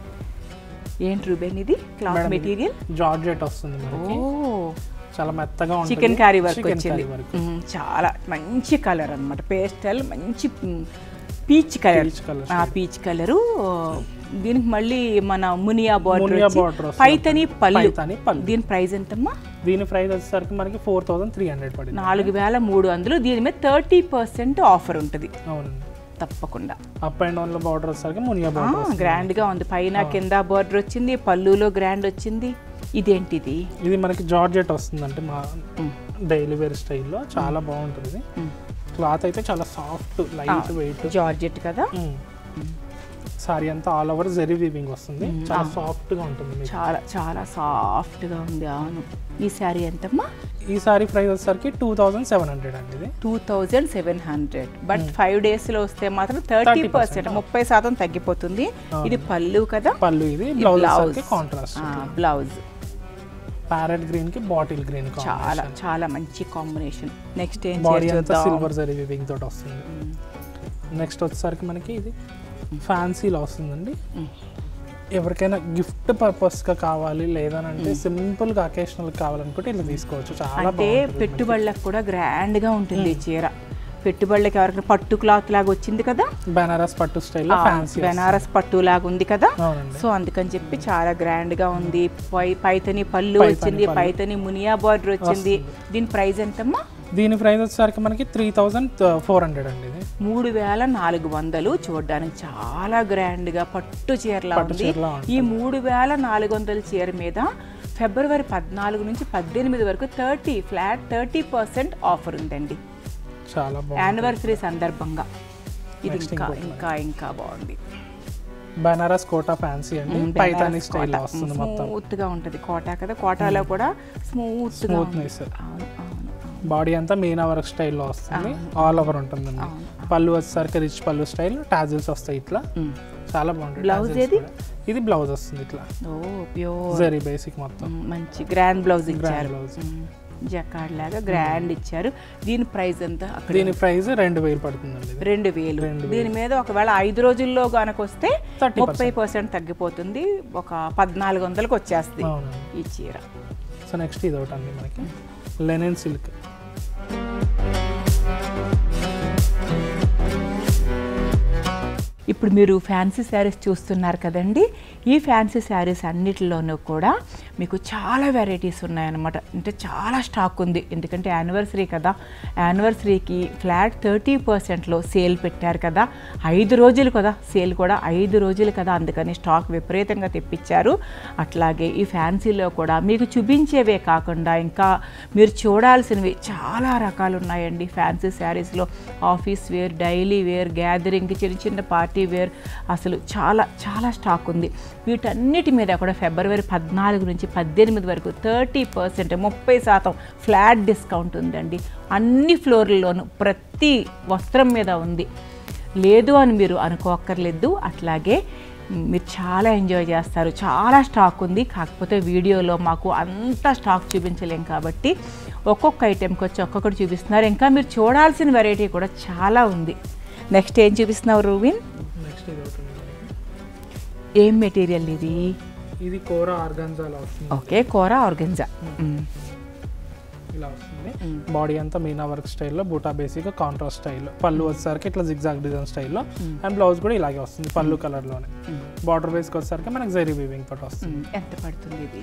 ఏంటి రూబెన్ ఇది క్లాత్ మెటీరియల్? జార్జెట్ వస్తుంది మనకి. చాలా మెత్తగా ఉంటుంది. చికెన్ కర్రీ వర్క్ వచ్చింది. చాలా మంచి కలర్ అన్నమాట, పేస్టల్ మంచి పీచ్ కలర్. Peach colour. దీనికి మళ్ళీ మన మునియా బార్డర్, పైతని పళ్ళు. దీని ప్రైస్ ఎంతమ్మా? దీని ప్రైస్ వచ్చేసరికి మనకి 4300 పడింది. 4300. దీని మీద 30% ఆఫర్ ఉంటుంది. అవునండి, తప్పకుండా. అప్ అండ్ డౌన్ లో బార్డర్ వచ్చేసరికి మునియా బార్డర్ గ్రాండ్ గా ఉంది. పైన కింద బార్డర్ వచ్చింది, పళ్ళులో గ్రాండ్ వచ్చింది. ఇదేంటిది? ఇది మనకి జార్జెట్ వస్తుంది, అంటే మా డైలీ వేర్ స్టైల్లో చాలా బాగుంటుంది. క్లాత్ అయితే చాలా సాఫ్ట్, లైట్ వెయిట్ జార్జెట్ కదా. సారీ అంతా ఆల్ ఓవర్ జరీ వీవింగ్ వస్తుంది, చాలా సాఫ్ట్ గా ఉంటుంది. చాలా చాలా సాఫ్ట్ గా ఉంది. అవును. ఈ సారీ ఎంతమ్మా? ఈ సారీ ప్రైస్ వచ్చేసరికి 2700 అండి. ఇది 2700. బట్ 5 days లో వస్తే మాత్రం 30%, 30% తగ్గిపోతుంది. ఇది పళ్ళు కదా. పళ్ళు. ఇది blouse contrast blouse. Parrot green కి బాటిల్ గ్రీన్ చాలా చాలా మంచి కాంబినేషన్. నెక్స్ట్ ఏం చేద్దాం? సిల్వర్ జరీ వీవింగ్ తోటి వస్తుంది. నెక్స్ట్ వచ్చేసరికి మనకి ఇది ఫ్యాన్సీలో వస్తుందండి. ఎవరికైనా గిఫ్ట్ పర్పస్ గా కావాలి, లేదనంటే సింపుల్ గా అకేషనల్ కావాలనుకుంటే ఇలా తీసుకోవచ్చు. చాలా అంటే పెట్టుబడులకు కూడా గ్రాండ్ గా ఉంటుంది ఈ చీర. పెట్టుబడులకి ఎవరికైనా పట్టు క్లాత్ లాగా వచ్చింది కదా, బెనారస్ పట్టు స్టైల్లో ఫ్యాన్సీ బెనారస్ పట్టు లాగా ఉంది కదా. అవునండి. సో అందుకని చెప్పి చాలా గ్రాండ్ గా ఉంది. పైతని పళ్ళు వచ్చింది, పైతని మునియా బార్డర్ వచ్చింది. దీని ప్రైస్ ఎంతమ్మా? దీని ప్రైస్ వచ్చేసరికి మనకి 3400 అండి. ఇది 3400. చూడడానికి చాలా గ్రాండ్ గా పట్టు చీరలా ఉంది. ఈ 3400 చీర మీద ఫిబ్రవరి 14 నుంచి 18 వరకు 30% ఆఫర్ ఉందండి. చాలా బాగుంది. యానివర్సరీ సందర్భంగా ఇది ఇంకా ఇంకా ఇంకా బాగుంది. బనారస్ కోటా ఫ్యాన్సీ అండి. పైతాని స్టైల్లో వస్తుంది. మొత్తం స్మూత్ గా ఉంటది. కోటా కదా, కోటాలో కూడా స్మూత్నెస్. బాడీ అంతా మీనా వర్క్ స్టైల్లో వస్తుంది. ఆల్ ఓవర్ ఉంటుందండి. పళ్ళు వచ్చేసరికి రిచ్ పళ్ళు స్టైల్, టాజిల్స్ వస్తాయి ఇట్లా. చాలా బాగుంటుంది. బ్లౌజ్ ఏది? ఇది బ్లౌజ్ వస్తుంది ఇట్లా. ప్యూర్ జరీ బేసిక్ మొత్తం మంచి గ్రాండ్ బ్లౌజ్ ఇచ్చారు. జకార్డ్ లాగా గ్రాండ్ ఇచ్చారు. దీని ప్రైస్ ఎంత? దీని ప్రైస్ 2000 పడుతుందండి. 2000. దీని మీద ఒకవేళ 5 రోజుల్లో కనుక వస్తే 30% తగ్గిపోతుంది. ఒక 1400కి వచ్చేస్తుంది ఈ చీర. సో నెక్స్ట్ ఇది ఒకటి అండి మనకి లెనిన్ సిల్క్. ఇప్పుడు మీరు ఫ్యాన్సీ శారీస్ చూస్తున్నారు కదండి. ఈ ఫ్యాన్సీ శారీస్ అన్నిటిలోనూ కూడా మీకు చాలా వెరైటీస్ ఉన్నాయన్నమాట. అంటే చాలా స్టాక్ ఉంది. ఎందుకంటే యానివర్సరీ కదా, యానివర్సరీకి ఫ్లాట్ 30%లో సేల్ పెట్టారు కదా. 5 రోజులు కదా సేల్, కూడా 5 రోజులు కదా, అందుకని స్టాక్ విపరీతంగా తెప్పించారు. అట్లాగే ఈ ఫ్యాన్సీలో కూడా మీకు చూపించేవే కాకుండా ఇంకా మీరు చూడాల్సినవి చాలా రకాలు ఉన్నాయండి ఫ్యాన్సీ శారీస్లో. Office wear, daily wear, gathering, చిన్న చిన్న పార్టీ వేర్, అసలు చాలా చాలా స్టాక్ ఉంది. వీటన్నిటి మీద కూడా ఫిబ్రవరి 14 నుంచి 18 వరకు 30% ఫ్లాట్ డిస్కౌంట్ ఉందండి. అన్ని ఫ్లోర్లలోనూ ప్రతి వస్త్రం మీద ఉంది. లేదు అని మీరు అనుకోక్కర్లేదు. అట్లాగే మీరు చాలా ఎంజాయ్ చేస్తారు. చాలా స్టాక్ ఉంది. కాకపోతే వీడియోలో మాకు అంత స్టాక్ చూపించలేం కాబట్టి ఒక్కొక్క ఐటెంకి వచ్చి ఒక్కొక్కటి చూపిస్తున్నారు. ఇంకా మీరు చూడాల్సిన వెరైటీ కూడా చాలా ఉంది. నెక్స్ట్ ఏం చూపిస్తున్నావు రూబిన్? నెక్స్ట్ ఇది ఒకటి ఏం మెటీరియల్ ఇది? ఇది కోరా ఆర్గాన్జాలో వస్తుంది. ఓకే, కోరా ఆర్గాన్జా ఇలా వస్తుంది. బాడీ అంతా మీనా వర్క్ స్టైల్లో, బూటా బేసిక్, కాంట్రాస్ట్ స్టైల్లో. పళ్ళు వచ్చేసరికి ఇట్లా జిగ్జాగ్ డిజైన్ స్టైల్లో, అండ్ బ్లౌజ్ కూడా ఇలాగే వస్తుంది పళ్ళు కలర్లోనే. బార్డర్ బేస్కి వచ్చేసరికి మనకి జరీ వీవింగ్ తోటి వస్తుంది. ఎంత పడుతుంది ఇది?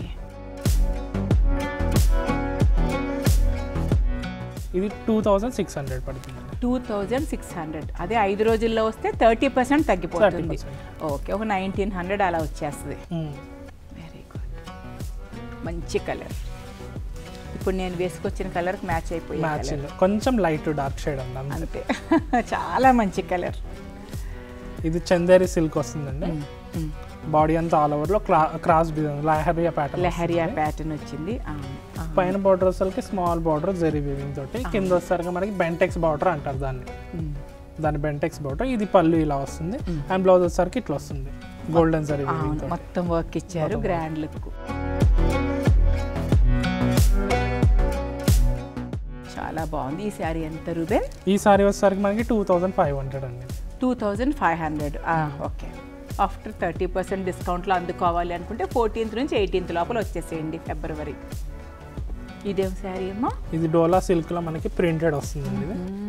ఇది 2600 పడుతుంది. 2600. అదే 5 రోజుల్లో వస్తే 30% తగ్గిపోతుంది. ఓకే, ఒక 1900 అలా వచ్చేస్తుంది. Very good. మంచి కలర్. ఇప్పుడు నేను వేసుకొచ్చిన కలర్కి మ్యాచ్ అయిపోయింది. కొంచెం లైట్ డార్క్ షేడ్ అండి అంతే. చాలా మంచి కలర్. ఇది చందేరి సిల్క్ వస్తుందండి. బాడీ అంతా ఆల్ ఓవర్లో క్రాస్ డిజైన్ లహరియా ప్యాటర్న్ వచ్చింది. పైన బార్డర్ వచ్చేసరికి స్మాల్ బార్డర్ జరీ వీవింగ్ తోటి, కింద వచ్చేసరికి మనకి బెంటెక్స్ బార్డర్ అంటారు దాన్ని బెంటెక్స్ బార్డర్. ఇది పళ్ళు ఇలా వస్తుంది, అండ్ బ్లౌజ్ వచ్చేసరికి ఇట్లా వస్తుంది గోల్డెన్ జరీ వీవింగ్. మొత్తం వర్క్ ఇచ్చారు, గ్రాండ్ లుక్. చాలా బాగుంది. ఈ శారీ ఎంత రూబెన్? ఈ శారీ వచ్చేసరికి మనకి 2500 అండి. 2500. ఓకే. ఆఫ్టర్ 30% డిస్కౌంట్లో అందుకోవాలి అనుకుంటే 14th నుంచి 18th లోపల వచ్చేసేయండి ఫిబ్రవరి. ఇదేం శారీ అమ్మా? ఇది డోలా సిల్క్లో మనకి ప్రింటెడ్ వస్తుందండి.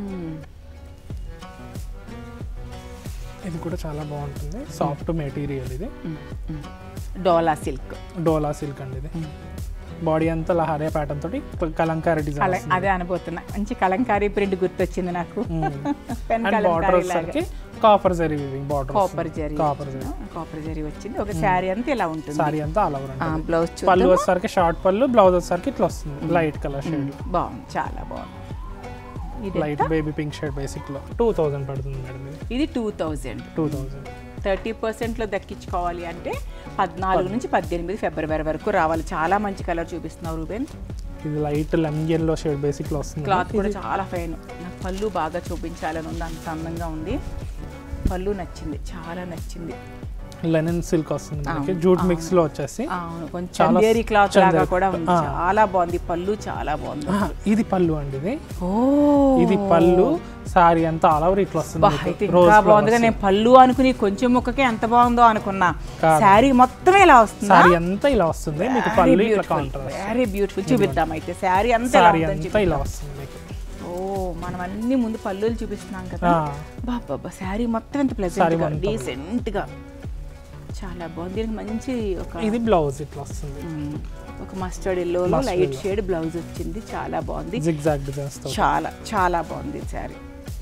ఇది కూడా చాలా బాగుంటుంది. Soft material. ఇది డోలా సిల్క్ అండి. ఇది బాడీ అంతా లహరియా ప్యాటర్న్ తోటి కలంకారీ డిజైన్. అదే అనబోతున్నా, మంచి కలంకారీ ప్రింట్ గుర్తొచ్చింది నాకు. బార్డర్ వచ్చేసరికి copper zari weaving border. Copper zari వచ్చింది. ఒక శారీ అంతా ఇలా ఉంటుంది. శారీ అంతా ఆల్ ఓవర్. బ్లౌజ్ పళ్ళు వచ్చేసరికి షార్ట్ పళ్ళు, బ్లౌజ్ వచ్చేసరికి ఇట్లా వస్తుంది లైట్ కలర్ షేడ్. బాగుంది, చాలా బాగుంది. Light baby pink shade basic లో 2000 పడుతుంది మేడం. ఇది 2000. 30%లో దక్కించుకోవాలి అంటే 14 నుంచి 18 ఫిబ్రవరి వరకు రావాలి. చాలా మంచి కలర్ చూపిస్తున్నావు రూబెన్. ఇది light lemon yellow shade basic లో వస్తుంది. క్లాత్ కూడా చాలా ఫైన్. నాకు పళ్ళు బాగా చూపించాలని ఉంది, అంత అందంగా ఉంది. పళ్ళు నచ్చింది, చాలా నచ్చింది. లెనిన్ సిల్క్ వస్తుంది మనకి, జూట్ మిక్స్ లో వచ్చేసి కొంచెం చందేరి క్లాత్ లాగా కూడా ఉంది. చాలా బాగుంది. పళ్ళు చాలా బాగుంది. ఇది పళ్ళు అండి. ఇది పళ్ళు. సారీ అంతా ఆల్ ఓవర్ ఇట్లా వస్తుంది. ఇంకా బాగుందిగా. నేను పళ్ళు అనుకుని కొంచెం ముక్కకే ఎంత బాగుందో అనుకున్నా. శారీ మొత్తం ఇలా వస్తుంది. సారీ అంతా ఇలా వస్తుంది మీకు. పళ్ళు ఇట్లా కాంట్రాస్ట్. Very beautiful. చూపిద్దాం అయితే శారీ అంతా ఇలా వస్తుంది మీకు. మనం అన్ని ముందు పళ్ళులు చూపిస్తున్నాం కదా. బాబా శారీ మొత్తం ఎంత ప్లెజెంట్గా డీసెంట్గా చాలా బాగుంది. దీనికి మంచి ఒక ఇది బ్లౌజ్ ఇట్లా వస్తుంది, ఒక మస్టర్డ్ ఎల్లోలో లైట్ షేడ్ బ్లౌజ్ వచ్చింది. చాలా బాగుంది, జిగ్జాగ్ డిజైన్స్ తో చాలా చాలా బాగుంది శారీ.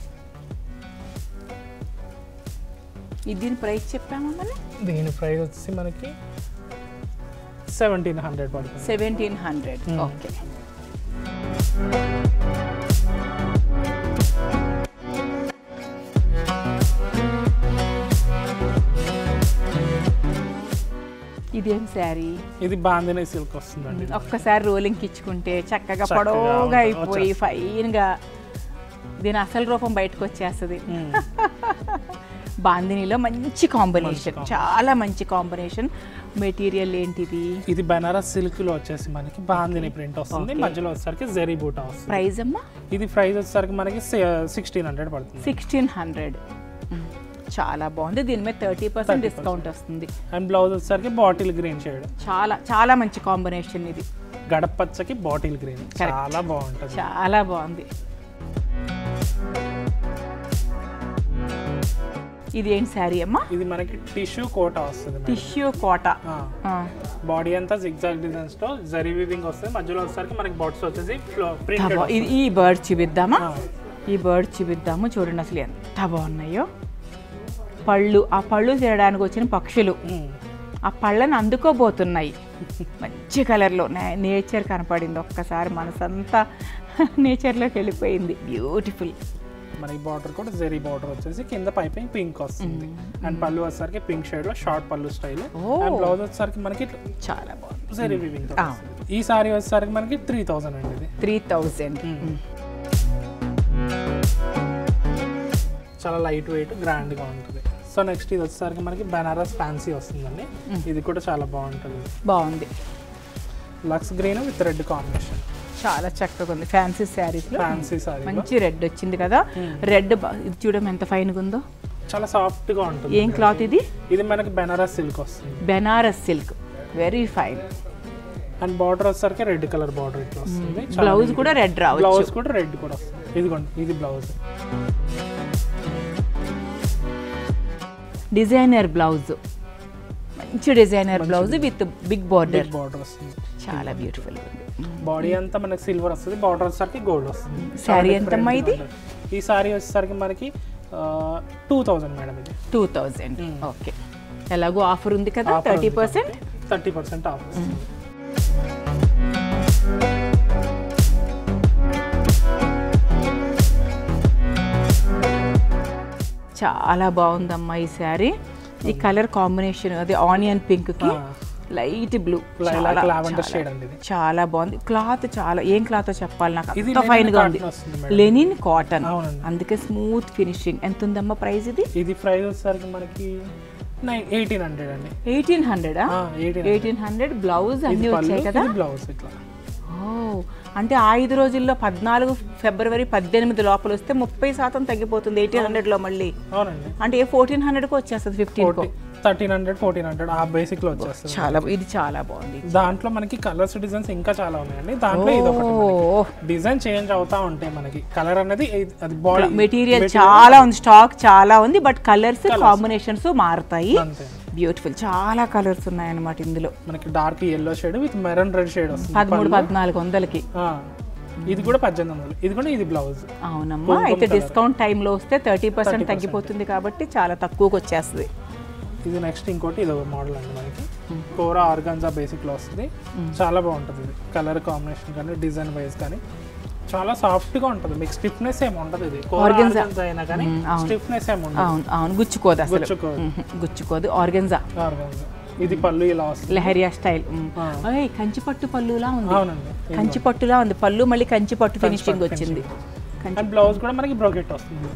ఇది దీని ప్రైస్ చెప్పామా మనం? దీని ప్రైస్ వచ్చి మనకి 1700 పడుతుంది. 1700. ఓకే. ఇదేం శారీ? ఇది బాందిని సిల్క్ వస్తుందండి. ఒక్కసారి రోలింగ్ ఇచ్చుకుంటే చక్కగా పొడవుగా అయిపోయి ఫైన్గా దీని అసలు రూపం బయటకు వచ్చేస్తుంది. బాందినిలో మంచి కాంబినేషన్, చాలా మంచి కాంబినేషన్. మెటీరియల్ ఏంటిది? ఇది బనారస్ సిల్క్ లో వచ్చేసి మనకి బాందిని ప్రింట్ వస్తుంది, మధ్యలో వచ్చేసరికి జరీ బూటా వస్తుంది. ప్రైస్ అమ్మా? ఇది ప్రైస్ వచ్చేసరికి మనకి 1600 పడుతుంది. 1600. చాలా బాగుంది. దీని మీద 30% డిస్కౌంట్ వస్తుంది. అండ్ బ్లౌజ్ వచ్చేసరికి బాటిల్ గ్రీన్ షేడ్, చాలా చాలా మంచి కాంబినేషన్. ఇది గడపచ్చకి బాటిల్ గ్రీన్, చాలా బాగుంటుంది, చాలా బాగుంది. ఇది ఏంటి శారీ అమ్మా? ఇది మనకి టిష్యూ కోట వస్తుంది. టిష్యూ కోట, బాడీ అంతా జిగ్జాగ్ డిజైన్స్ తో జరీ వీవింగ్ వస్తుంది, మధ్యలో వచ్చేసరికి మనకి బాట్స్ వచ్చేసి ఇది. ఈ బర్డ్ చూపిద్దామా? ఈ బర్డ్ చూపిద్దాము. చూడండి అసలు ఎంత బాగున్నాయో పళ్ళు. ఆ పళ్ళు చేయడానికి వచ్చిన పక్షులు ఆ పళ్ళని అందుకోబోతున్నాయి. మంచి కలర్లో నేచర్ కనపడింది. ఒక్కసారి మనసంతా నేచర్లోకి వెళ్ళిపోయింది. బ్యూటిఫుల్. మనకి బార్డర్ కూడా జరీ బార్డర్ వచ్చేసి కింద పైపింగ్ పింక్ వస్తుంది. అండ్ పళ్ళు వచ్చేసరికి పింక్ షేడ్ లో short pallu style. And blouse వచ్చేసరికి మనకి చాలా బాగుంది, జరీ వీవింగ్. ఈ సారీ వచ్చేసరికి మనకి 3000 అండి. ఇది 3000. చాలా లైట్ వెయిట్ గ్రాండ్ గా ఉంటుంది. సో నెక్స్ట్ ఇది వచ్చేసరికి మనకి బనారస్ ఫ్యాన్సీ వస్తుందండి. ఇది కూడా చాలా బాగుంటుంది. బాగుంది. Lux green with red combination, చాలా చక్కగా ఉంది. ఫ్యాన్సీ శారీస్ లో ఫ్యాన్సీ సారీ మంచి రెడ్ వచ్చింది కదా. రెడ్ ఇది చూడడం ఎంత ఫైన్ గా ఉందో, చాలా సాఫ్ట్ గా ఉంటుంది. ఏం క్లాత్ ఇది? ఇది మనకి బనారస్ సిల్క్ వస్తుంది. Banaras silk, very fine. And border వచ్చేసరికి రెడ్ కలర్ బార్డర్ ఇట్లా వస్తుంది. బ్లౌజ్ కూడా రెడ్ రావచ్చు. బ్లౌజ్ కూడా రెడ్ కూడా వస్తుంది. ఇదిగోండి, ఇది బ్లౌజ్. డిజైనర్ బ్లౌజ్, మంచి designer blouse with big border వస్తుంది. చాలా బ్యూటిఫుల్ ఉంది. బాడీ అంతా మనకి సిల్వర్ వస్తుంది, బార్డర్ వచ్చేసరికి గోల్డ్ వస్తుంది. శారీ ఎంతమ్మా ఇది? ఈ సారీ వచ్చేసరికి మనకి 2000 మేడం. ఇది 2000. ఓకే. ఎలాగో ఆఫర్ ఉంది కదా, 30% ఆఫర్. చాలా బాగుందమ్మా ఈ శారీ. ఈ కలర్ కాంబినేషన్ అది ఆనియన్ పింక్ కి లైట్ బ్లూ, చాలా బాగుంది. క్లాత్ చాలా, ఏం క్లాత్ చెప్పాలి నాకు, అంత ఫైన్ గా ఉంది. లెనిన్ కాటన్, అందుకే స్మూత్ ఫినిషింగ్. ఎంత ఉందమ్మా ప్రైస్ ఇది? ఇది ప్రైస్ వచ్చేసరికి మనకి 1800 అండి. 1800. బ్లౌజ్ అన్ని వచ్చాయి కదా. బ్లౌజ్ ఇట్లా. అంటే 5 రోజుల్లో 14 ఫిబ్రవరి 18 లోపల వస్తే 30% తగ్గిపోతుంది 1800 లో మళ్ళీ. అవునండి. అంటే 1400 కు వచ్చేస్తుంది, 15 1300 1400 ఆ బేసిక్ లో వచ్చేస్తుంది. చాలా, ఇది చాలా బాగుంది. దాంట్లో మనకి కలర్స్ డిజైన్స్ ఇంకా చాలా ఉన్నాయండి. దాంట్లో ఇది ఒకటి డిజైన్ చేంజ్ అవుతా ఉంటాయి మనకి. కలర్ అనేది అది బాడీ మెటీరియల్ చాలా ఉంది, స్టాక్ చాలా ఉంది, బట్ కలర్స్ కాంబినేషన్స్ మారుతాయి. బ్యూటిఫుల్. చాలా కలర్స్ ఉన్నాయన్నమాట ఇందులో. మనకి dark yellow shade with maroon red shade వస్తుంది. 1300-1400కి. ఇది కూడా 1800. ఇది కూడా ఇది బ్లౌజ్. అవునమ్మా. అయితే డిస్కౌంట్ టైంలో వస్తే 30% తగ్గిపోతుంది కాబట్టి చాలా తక్కువకి వచ్చేస్తుంది. ఇది నెక్స్ట్ ఇంకోటి ఇది ఒక మోడల్ అండి. మనకి కోరా ఆర్గాన్జా బేసిక్ లో వస్తుంది. చాలా బాగుంటుంది. ఇది కలర్ కాంబినేషన్ కానీ డిజైన్ వైజ్ కానీ చాలా సాఫ్ట్ గా ఉంటుంది. మీకు స్టిఫ్నెస్ ఏమి ఉండదు. ఇది ఆర్గాన్జా అయినా కానీ స్టిఫ్నెస్ ఏమి ఉండదు. అవును, గుచ్చుకోదు అసలు, గుచ్చుకోదు. ఆర్గాన్జా. ఇది పళ్ళు ఇలా వస్తుంది, లెహరియా స్టైల్. కంచి పట్టు పళ్ళులా ఉంది. అవునండి, కంచి పట్టులా ఉంది పళ్ళు. మళ్ళీ కంచి పట్టు ఫినిషింగ్ వచ్చింది. బ్లౌజ్ కూడా మనకి బ్రోకెట్ వస్తుంది.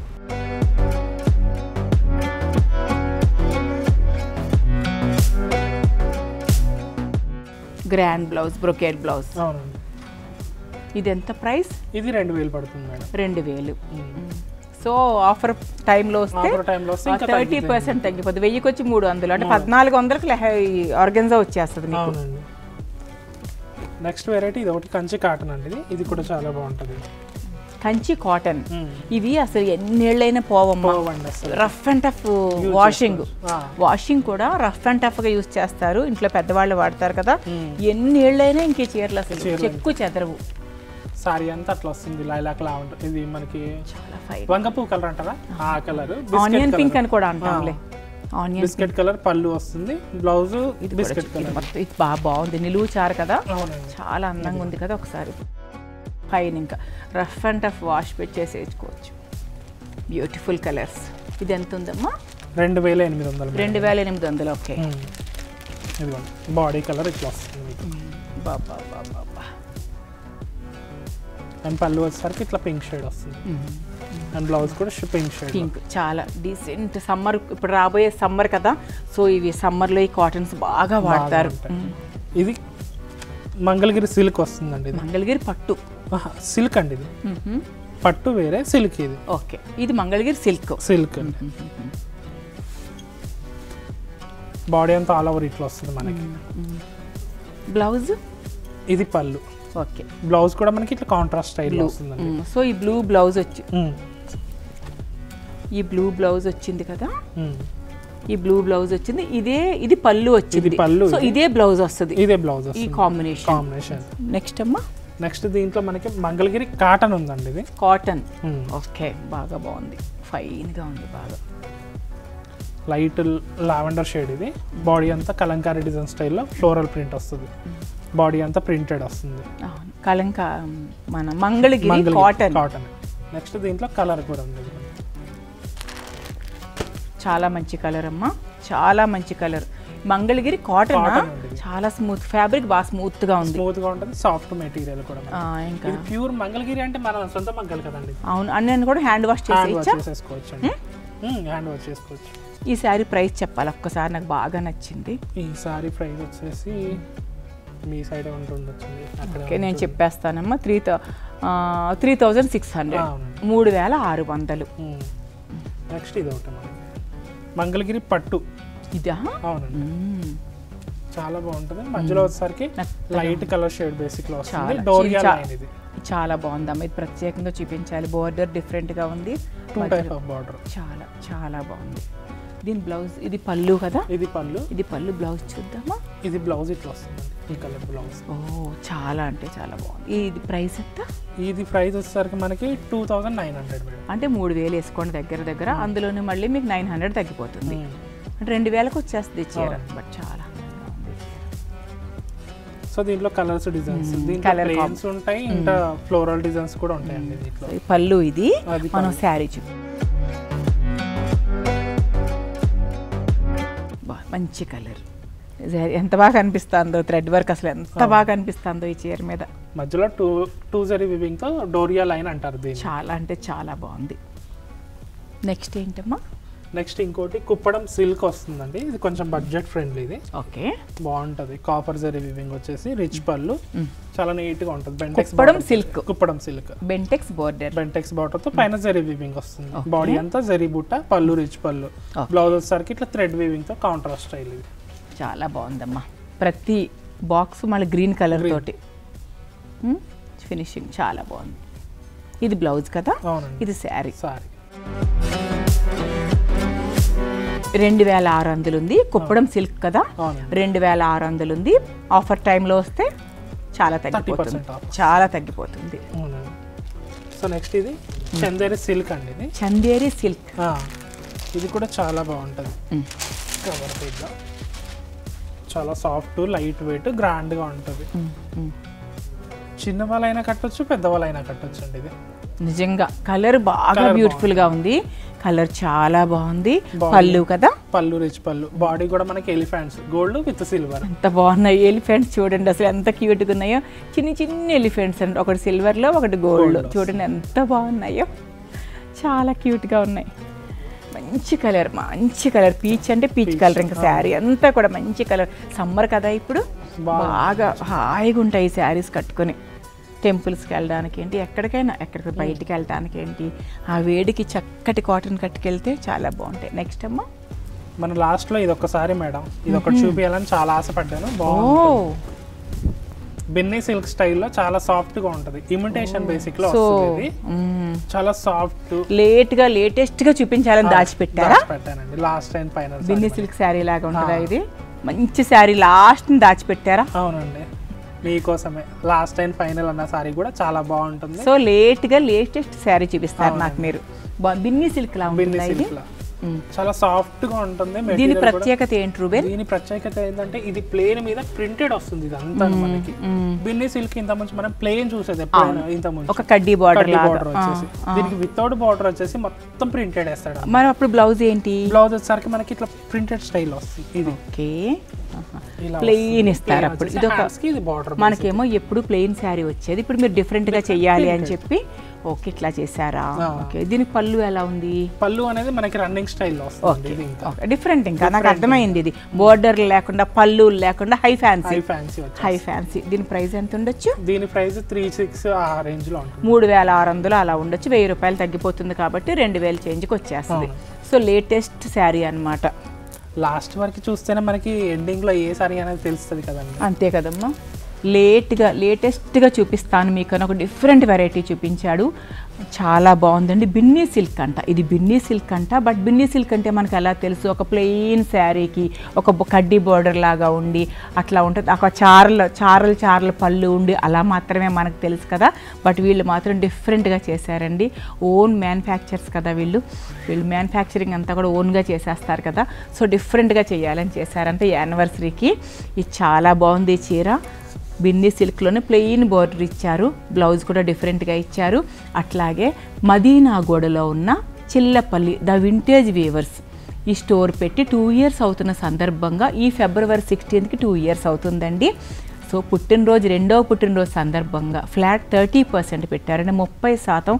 Grand blouse, brocade blouse. అవునండి. ఇది ఎంత ప్రైస్? ఇది 2000 పడుతుంది మేడం. 2000. సో ఆఫర్ టైంలో వస్తే 30% తగ్గిపోతుంది. 1000కి వచ్చి 300, అంటే 1400కి ఆర్గెన్జా వచ్చేస్తుంది మీకు. నెక్స్ట్ వెరైటీ ఇది ఒకటి కంచి కాటన్ అండి. ఇది కూడా చాలా బాగుంటుంది. కంచి కాటన్. ఇవి అసలు ఎన్నేళ్ళైనా పోవమ్మా. రఫ్ అండ్ టఫ్ వాషింగ్ కూడా రఫ్ అండ్ టఫ్గా యూజ్ చేస్తారు, ఇంట్లో పెద్దవాళ్ళు వాడతారు కదా. ఎన్నేళ్ళైనా ఇంకే చీరలు అసలు చెక్కు చెదరవు. సారీ అంతా అట్లా వస్తుంది, లైలాక్ లా ఉంటుంది. ఇది మనకి చాలా ఫైన్ వంగపూ కలర్ అంటారా, ఆ కలర్. ఆనియన్ పింక్ అని కూడా అంటాంలే. ఆనియన్ బిస్కెట్ కలర్ పళ్ళు వస్తుంది, బ్లౌజ్ బిస్కెట్ కలర్. ఇది బాగా బాగుంది, నిలువు చారు కదా, చాలా అందంగా ఉంది కదా. ఒకసారి ఫైన్. ఇంకా రఫ్ అండ్ టఫ్ వాష్ పెట్టేసేసుకోవచ్చు. Beautiful colours. ఇది ఎంత ఉందమ్మా? 2800. 2800. ఓకే. ఇదిగోండి బాడీ కలర్ ఇట్లా వస్తుంది. బాబా బాబా. అండ్ పళ్ళు వచ్చేసరికి ఇట్లా పింక్ షేడ్ వస్తుంది. అండ్ బ్లౌజ్ కూడా పింక్ షేడ్. పింక్ చాలా డీసెంట్. సమ్మర్ ఇప్పుడు రాబోయే సమ్మర్ కదా, సో ఇవి సమ్మర్లో ఈ కాటన్స్ బాగా వాడతారు. ఇది మంగళగిరి సిల్క్ వస్తుందండి. ఇది మంగళగిరి పట్టు సిల్క్ అండి. ఇది పట్టు వేరే, సిల్క్ ఇది. ఓకే, ఇది మంగళగిరి సిల్క్. సిల్క్ బాడీ అంతా ఆల్ ఓవర్ ఇట్లా వస్తుంది మనకి. బ్లౌజ్ ఇది పళ్ళు. ఓకే, బ్లౌజ్ కూడా మనకి ఇట్లా కాంట్రాస్ట్ స్టైల్లో వస్తుందండి. సో ఈ బ్లూ బ్లౌజ్ ఈ బ్లూ బ్లౌజ్ వచ్చింది కదా, ఈ బ్లూ బ్లౌజ్ వచ్చింది. ఇది పళ్ళు వచ్చింది. పళ్ళు. సో ఇదే బ్లౌజ్ వస్తుంది. ఇదే బ్లౌజ్ ఈ కాంబినేషన్. నెక్స్ట్ అమ్మా, నెక్స్ట్ దీంట్లో మనకి మంగళగిరి కాటన్ ఉందండి. ఇది కాటన్. ఓకే, బాగా బాగుంది, ఫైన్ గా ఉంది బాగా. Light lavender shade. ఇది బాడీ అంతా కలంకారీ డిజైన్ స్టైల్లో ఫ్లోరల్ ప్రింట్ వస్తుంది. బాడీ అంతా ప్రింటెడ్ వస్తుంది. మన మంగళగిరి కాటన్. నెక్స్ట్ దీంట్లో కలర్ కూడా ఉంది. చాలా మంచి కలర్ అమ్మా, చాలా మంచి కలర్. మంగళగిరి కాటన్ చాలా స్మూత్ ఫ్యాబ్రిక్, బాగా స్మూత్ గా ఉంది. స్మూత్ గా ఉంటుంది, సాఫ్ట్ మెటీరియల్ కూడా. ఇంకా ప్యూర్ మంగళగిరి అంటే మన సొంత మంగళ కదండి. అవును, అన్నీ కూడా హ్యాండ్ వాష్ చేసేసుకోవచ్చు. హ్యాండ్ వాష్ చేసుకోవచ్చు. ఈ శారీ ప్రైస్ చెప్పాలి ఒక్కసారి, నాకు బాగా నచ్చింది. ఈ శారీ ప్రైస్ వచ్చేసి మీ సైడ్ ఉంటుండొచ్చు. ఓకే, నేను చెప్పేస్తానమ్మా. 3600. 3600. నెక్స్ట్ ఇది ఒకటి మంగళగిరి పట్టు. ఇదా? అవునండి, చాలా బాగుంటుంది. మధ్యలో వచ్చేసరికి లైట్ కలర్ షేడ్ బేసిక్ లో వస్తుంది. డోరియా లైన్. ఇది చాలా బాగుందమ్మా, ఇది ప్రత్యేకంగా చూపించాలి. బోర్డర్ డిఫరెంట్ గా ఉంది, 2 టైప్ ఆఫ్ బోర్డర్. చాలా చాలా బాగుంది. దీని బ్లౌజ్, ఇది పళ్ళు కదా. ఇది పళ్ళు. ఇది పళ్ళు. బ్లౌజ్ చూద్దామా. ఇది బ్లౌజ్ ఇట్లా వస్తుంది, ఈ కలర్ బ్లౌజ్. ఓ, చాలా అంటే చాలా బాగుంది. ఇది ప్రైస్ ఎంత? ఇది ప్రైస్ వచ్చేసరికి మనకి 2900. అంటే 3000 వేసుకోండి దగ్గర దగ్గర. అందులోనే మళ్ళీ మీకు 900 తగ్గిపోతుంది. అంటే 2000కి వచ్చేస్తుంది చీర. బట్ చాలా సో దీంట్లో కలర్స్, డిజైన్స్, దీంట్లో ప్లేన్స్ ఉంటాయి, ఇంకా ఫ్లోరల్ డిజైన్స్ కూడా ఉంటాయండి దీంట్లో. పళ్ళు. ఇది మనం శారీ మంచి కలర్. ఎంత బాగా అనిపిస్తుందో థ్రెడ్ వర్క్, అసలు ఎంత బాగా అనిపిస్తుందో ఈ చీర మీద. మధ్యలో టూ జరీ వివింగ్ తో డోరియా లైన్ అంటారు దీన్ని. చాలా అంటే చాలా బాగుంది. నెక్స్ట్ ఏంటమ్మా? నెక్స్ట్ ఇంకోటి కుప్పడం సిల్క్ వస్తుందండి. ఇది కొంచెం బడ్జెట్ ఫ్రెండ్లీ. ఇది ఓకే, బాగుంటది. కాపర్ జరీ వివింగ్ వచ్చేసి రిచ్ పళ్ళు, చాలా నీట్ గా ఉంటుంది. Kuppadam silk. Kuppadam silk Bentex border. Bentex border తో పైన జరీ వివింగ్ వస్తుంది. బాడీ అంతా జరీ బుట్ట, పళ్ళు రిచ్ పళ్ళు. బ్లౌజ్ వచ్చేసరికి ఇట్లా థ్రెడ్ వివింగ్ తో కాంట్రాస్ట్ స్టైల్. ఇది చాలా బాగుందమ్మా. ప్రతి బాక్స్ మళ్ళీ గ్రీన్ కలర్ తోటి ఫినిషింగ్ చాలా బాగుంది. ఇది బ్లౌజ్ కదా. ఇది శారీ. 2600 ఉంది. కుప్పడం సిల్క్ కదా. 2600 ఉంది. ఆఫర్ టైంలో వస్తే చాలా తగ్గిపోతుంది, చాలా తగ్గిపోతుంది. సో నెక్స్ట్ ఇది చందేరి సిల్క్ అండి. ఇది చందేరి సిల్క్. ఇది కూడా చాలా బాగుంటుంది. కవర్ పెద్ద, చాలా సాఫ్ట్, లైట్ వెయిట్, గ్రాండ్ గా ఉంటుంది. చిన్న వాళ్ళైనా కట్టొచ్చు, పెద్ద వాళ్ళైనా కట్టొచ్చు అండి. ఇది నిజంగా కలర్ బాగా బ్యూటిఫుల్ గా ఉంది. కలర్ చాలా బాగుంది. పళ్ళు కదా. పళ్ళు రిచ్ పళ్ళు. బాడీ కూడా మనకి ఎలిఫెంట్స్, గోల్డ్ విత్ సిల్వర్. ఎంత బాగున్నాయి ఎలిఫెంట్స్, చూడండి అసలు ఎంత క్యూట్ గా ఉన్నాయో. చిన్న చిన్న ఎలిఫెంట్స్ అండి, ఒకటి సిల్వర్ లో ఒకటి గోల్డ్. చూడండి ఎంత బాగున్నాయో, చాలా క్యూట్ గా ఉన్నాయి. మంచి కలర్, మంచి కలర్. పీచ్ అంటే పీచ్ కలర్. ఇంకా శారీ అంతా కూడా మంచి కలర్. సమ్మర్ కదా ఇప్పుడు, బాగా హాయిగా ఉంటాయి ఈ శారీస్ కట్టుకొని. టెంపుల్స్కి వెళ్ళడానికి ఏంటి, ఎక్కడికి బయటికి వెళ్ళడానికి ఏంటి, ఆ వేడికి చక్కటి కాటన్ కట్టుకెళ్తే చాలా బాగుంటాయి. నెక్స్ట్ అమ్మా, మన లాస్ట్లో ఇది ఒక్కసారి మేడం, ఇది ఒకటి చూపించాలని చాలా ఆశపడ్డాను. బిన్నీ సిల్క్ స్టైల్లో చాలా సాఫ్ట్ గా ఉంటది, ఇమిటేషన్ బేసిక్ లో వస్తుంది. చాలా సాఫ్ట్, లేటెస్ట్ గా చూపించాలని దాచిపెట్టారా? పెట్టానండి last and final. Binny silk sari లాగా ఉంటుందా ఇది? మంచి శారీ లాస్ట్ ని దాచిపెట్టారా? అవునండి, మీకోసమే లాస్ట్ అండ్ ఫైనల్ అన్న సారీ కూడా చాలా బాగుంటుంది. సో లేటెస్ట్ శారీ చూపిస్తారు నాకు మీరు. బిన్నీ సిల్క్ లా ఉంటుంది ఇది, చాలా సాఫ్ట్ గా ఉంటుంది. దీని ప్రత్యేకత ఏంటి రూబెన్? దీని ప్రత్యేకత ఏంటంటే ఇది ప్లేన్ మీద ప్రింటెడ్ వస్తుంది ఇదంతా మనకి. బిన్నీ సిల్క్ ఇంత ముందు మనం ప్లేన్ చూసేది ఇంత ముందు ఒక కడ్డీ బార్డర్ వచ్చేసి, దీనికి వితౌట్ బార్డర్ వచ్చేసి మొత్తం ప్రింటెడ్ వేస్తాడు. మరి అప్పుడు బ్లౌజ్ ఏంటి? బ్లౌజ్ వచ్చేసరికి మనకి ఇట్లా ప్రింటెడ్ స్టైల్ వస్తుంది. ఇది ఓకే, ప్లెయిన్ ఇస్తారు అప్పుడు. ఇది ఒక బార్డర్. మనకేమో ఎప్పుడు ప్లెయిన్ శారీ వచ్చేది, ఇప్పుడు మీరు డిఫరెంట్ గా చెయ్యాలి అని చెప్పి ఓకే ఇట్లా చేశారా? ఓకే, దీనికి పళ్ళు ఎలా ఉంది? పళ్ళు అనేది మనకి రన్నింగ్ స్టైల్లో వస్తుంది. డిఫరెంట్, ఇంకా నాకు అర్థమైంది. ఇది బోర్డర్ లేకుండా పళ్ళు లేకుండా హై ఫ్యాన్సీ. దీని ప్రైస్ ఎంత ఉండొచ్చు? దీని ప్రైస్ 36 ఆ రేంజ్ లో ఉంటుంది. 3600 అలా ఉండొచ్చు. 1000 రూపాయలు తగ్గిపోతుంది కాబట్టి 2000 చేంజ్కి వచ్చేస్తుంది. సో లేటెస్ట్ శారీ అన్నమాట. లాస్ట్ వరకు చూస్తేనే మనకి ఎండింగ్ లో ఏ సారీ అనేది తెలుస్తుంది కదండి. అంతే కదమ్మా. లేటెస్ట్గా చూపిస్తాను మీకు అని ఒక డిఫరెంట్ వెరైటీ చూపించాడు. చాలా బాగుందండి. బిన్నీ సిల్క్ అంట, ఇది బిన్నీ సిల్క్ అంట. బట్ బిన్నీ సిల్క్ అంటే మనకు ఎలా తెలుసు? ఒక ప్లెయిన్ శారీకి ఒక కడ్డీ బోర్డర్ లాగా ఉండి అట్లా ఉంటుంది, ఒక చారలు పళ్ళు ఉండి అలా మాత్రమే మనకు తెలుసు కదా. బట్ వీళ్ళు మాత్రం డిఫరెంట్గా చేశారండి. ఓన్ మ్యానుఫ్యాక్చర్స్ కదా వీళ్ళు మ్యానుఫ్యాక్చరింగ్ అంతా కూడా ఓన్గా చేసేస్తారు కదా. సో డిఫరెంట్గా చేయాలని చేశారంటే యానివర్సరీకి. ఇది చాలా బాగుంది చీర. బిన్నీ సిల్క్లోనే ప్లెయిన్ బోర్డర్ ఇచ్చారు, బ్లౌజ్ కూడా డిఫరెంట్గా ఇచ్చారు. అట్లాగే మదీనాగూడలో ఉన్న చిల్లపల్లి ద వింటేజ్ వీవర్స్ ఈ స్టోర్ పెట్టి 2 years అవుతున్న సందర్భంగా ఈ February 16th 2 years అవుతుందండి. సో రెండవ పుట్టినరోజు సందర్భంగా ఫ్లాట్ 30% పెట్టారండి. 30%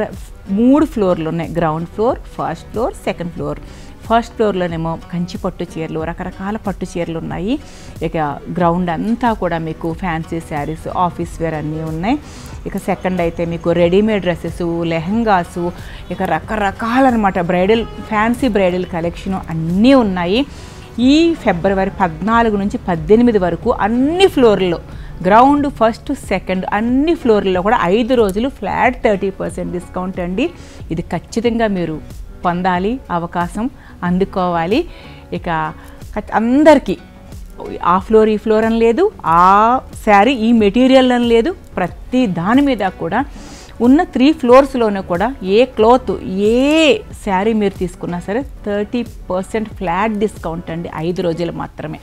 3 ఫ్లోర్లు ఉన్నాయి, ground floor, first floor, second floor. First ఫ్లోర్లోనేమో కంచి పట్టు చీరలు, రకరకాల పట్టు చీరలు ఉన్నాయి. ఇక గ్రౌండ్ అంతా కూడా మీకు ఫ్యాన్సీ శారీస్, ఆఫీస్ వేర్ అన్నీ ఉన్నాయి. ఇక సెకండ్ అయితే మీకు రెడీమేడ్ డ్రెస్సెస్, లెహంగాసు, ఇక రకరకాలన్నమాట ఫ్యాన్సీ బ్రైడల్ కలెక్షన్ అన్నీ ఉన్నాయి. ఈ February 14 నుంచి 18 వరకు అన్ని ఫ్లోర్లలో, గ్రౌండ్, ఫస్ట్, సెకండ్ అన్ని ఫ్లోర్లలో కూడా 5 రోజులు ఫ్లాట్ 30% డిస్కౌంట్ అండి. ఇది ఖచ్చితంగా మీరు పొందాలి, అవకాశం అందుకోవాలి. ఇక అందరికీ ఆ ఫ్లోర్ ఈ ఫ్లోర్ అని లేదు, ఆ శారీ ఈ మెటీరియల్ అని లేదు, ప్రతి దాని మీద కూడా ఉన్న 3 floors కూడా ఏ క్లాత్ ఏ శారీ మీరు తీసుకున్నా సరే 30% ఫ్లాట్ డిస్కౌంట్ అండి. 5 రోజులు మాత్రమే,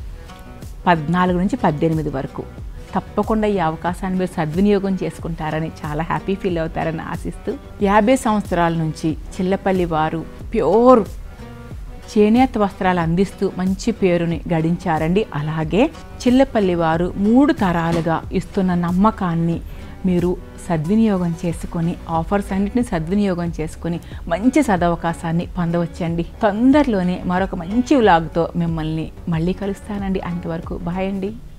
14 నుంచి 18 వరకు. తప్పకుండా ఈ అవకాశాన్ని మీరు సద్వినియోగం చేసుకుంటారని, చాలా హ్యాపీ ఫీల్ అవుతారని ఆశిస్తూ, 50 సంవత్సరాల నుంచి చిల్లపల్లి వారు ప్యూర్ చేనేత వస్త్రాలు అందిస్తూ మంచి పేరుని గడించారండి. అలాగే చిల్లపల్లి వారు 3 తరాలుగా ఇస్తున్న నమ్మకాన్ని మీరు సద్వినియోగం చేసుకొని, ఆఫర్స్ అన్నింటినీ సద్వినియోగం చేసుకొని మంచి సదవకాశాన్ని పొందవచ్చండి. తొందరలోనే మరొక మంచి వ్లాగ్తో మిమ్మల్ని మళ్ళీ కలుస్తానండి. అంతవరకు బాయ్ అండి.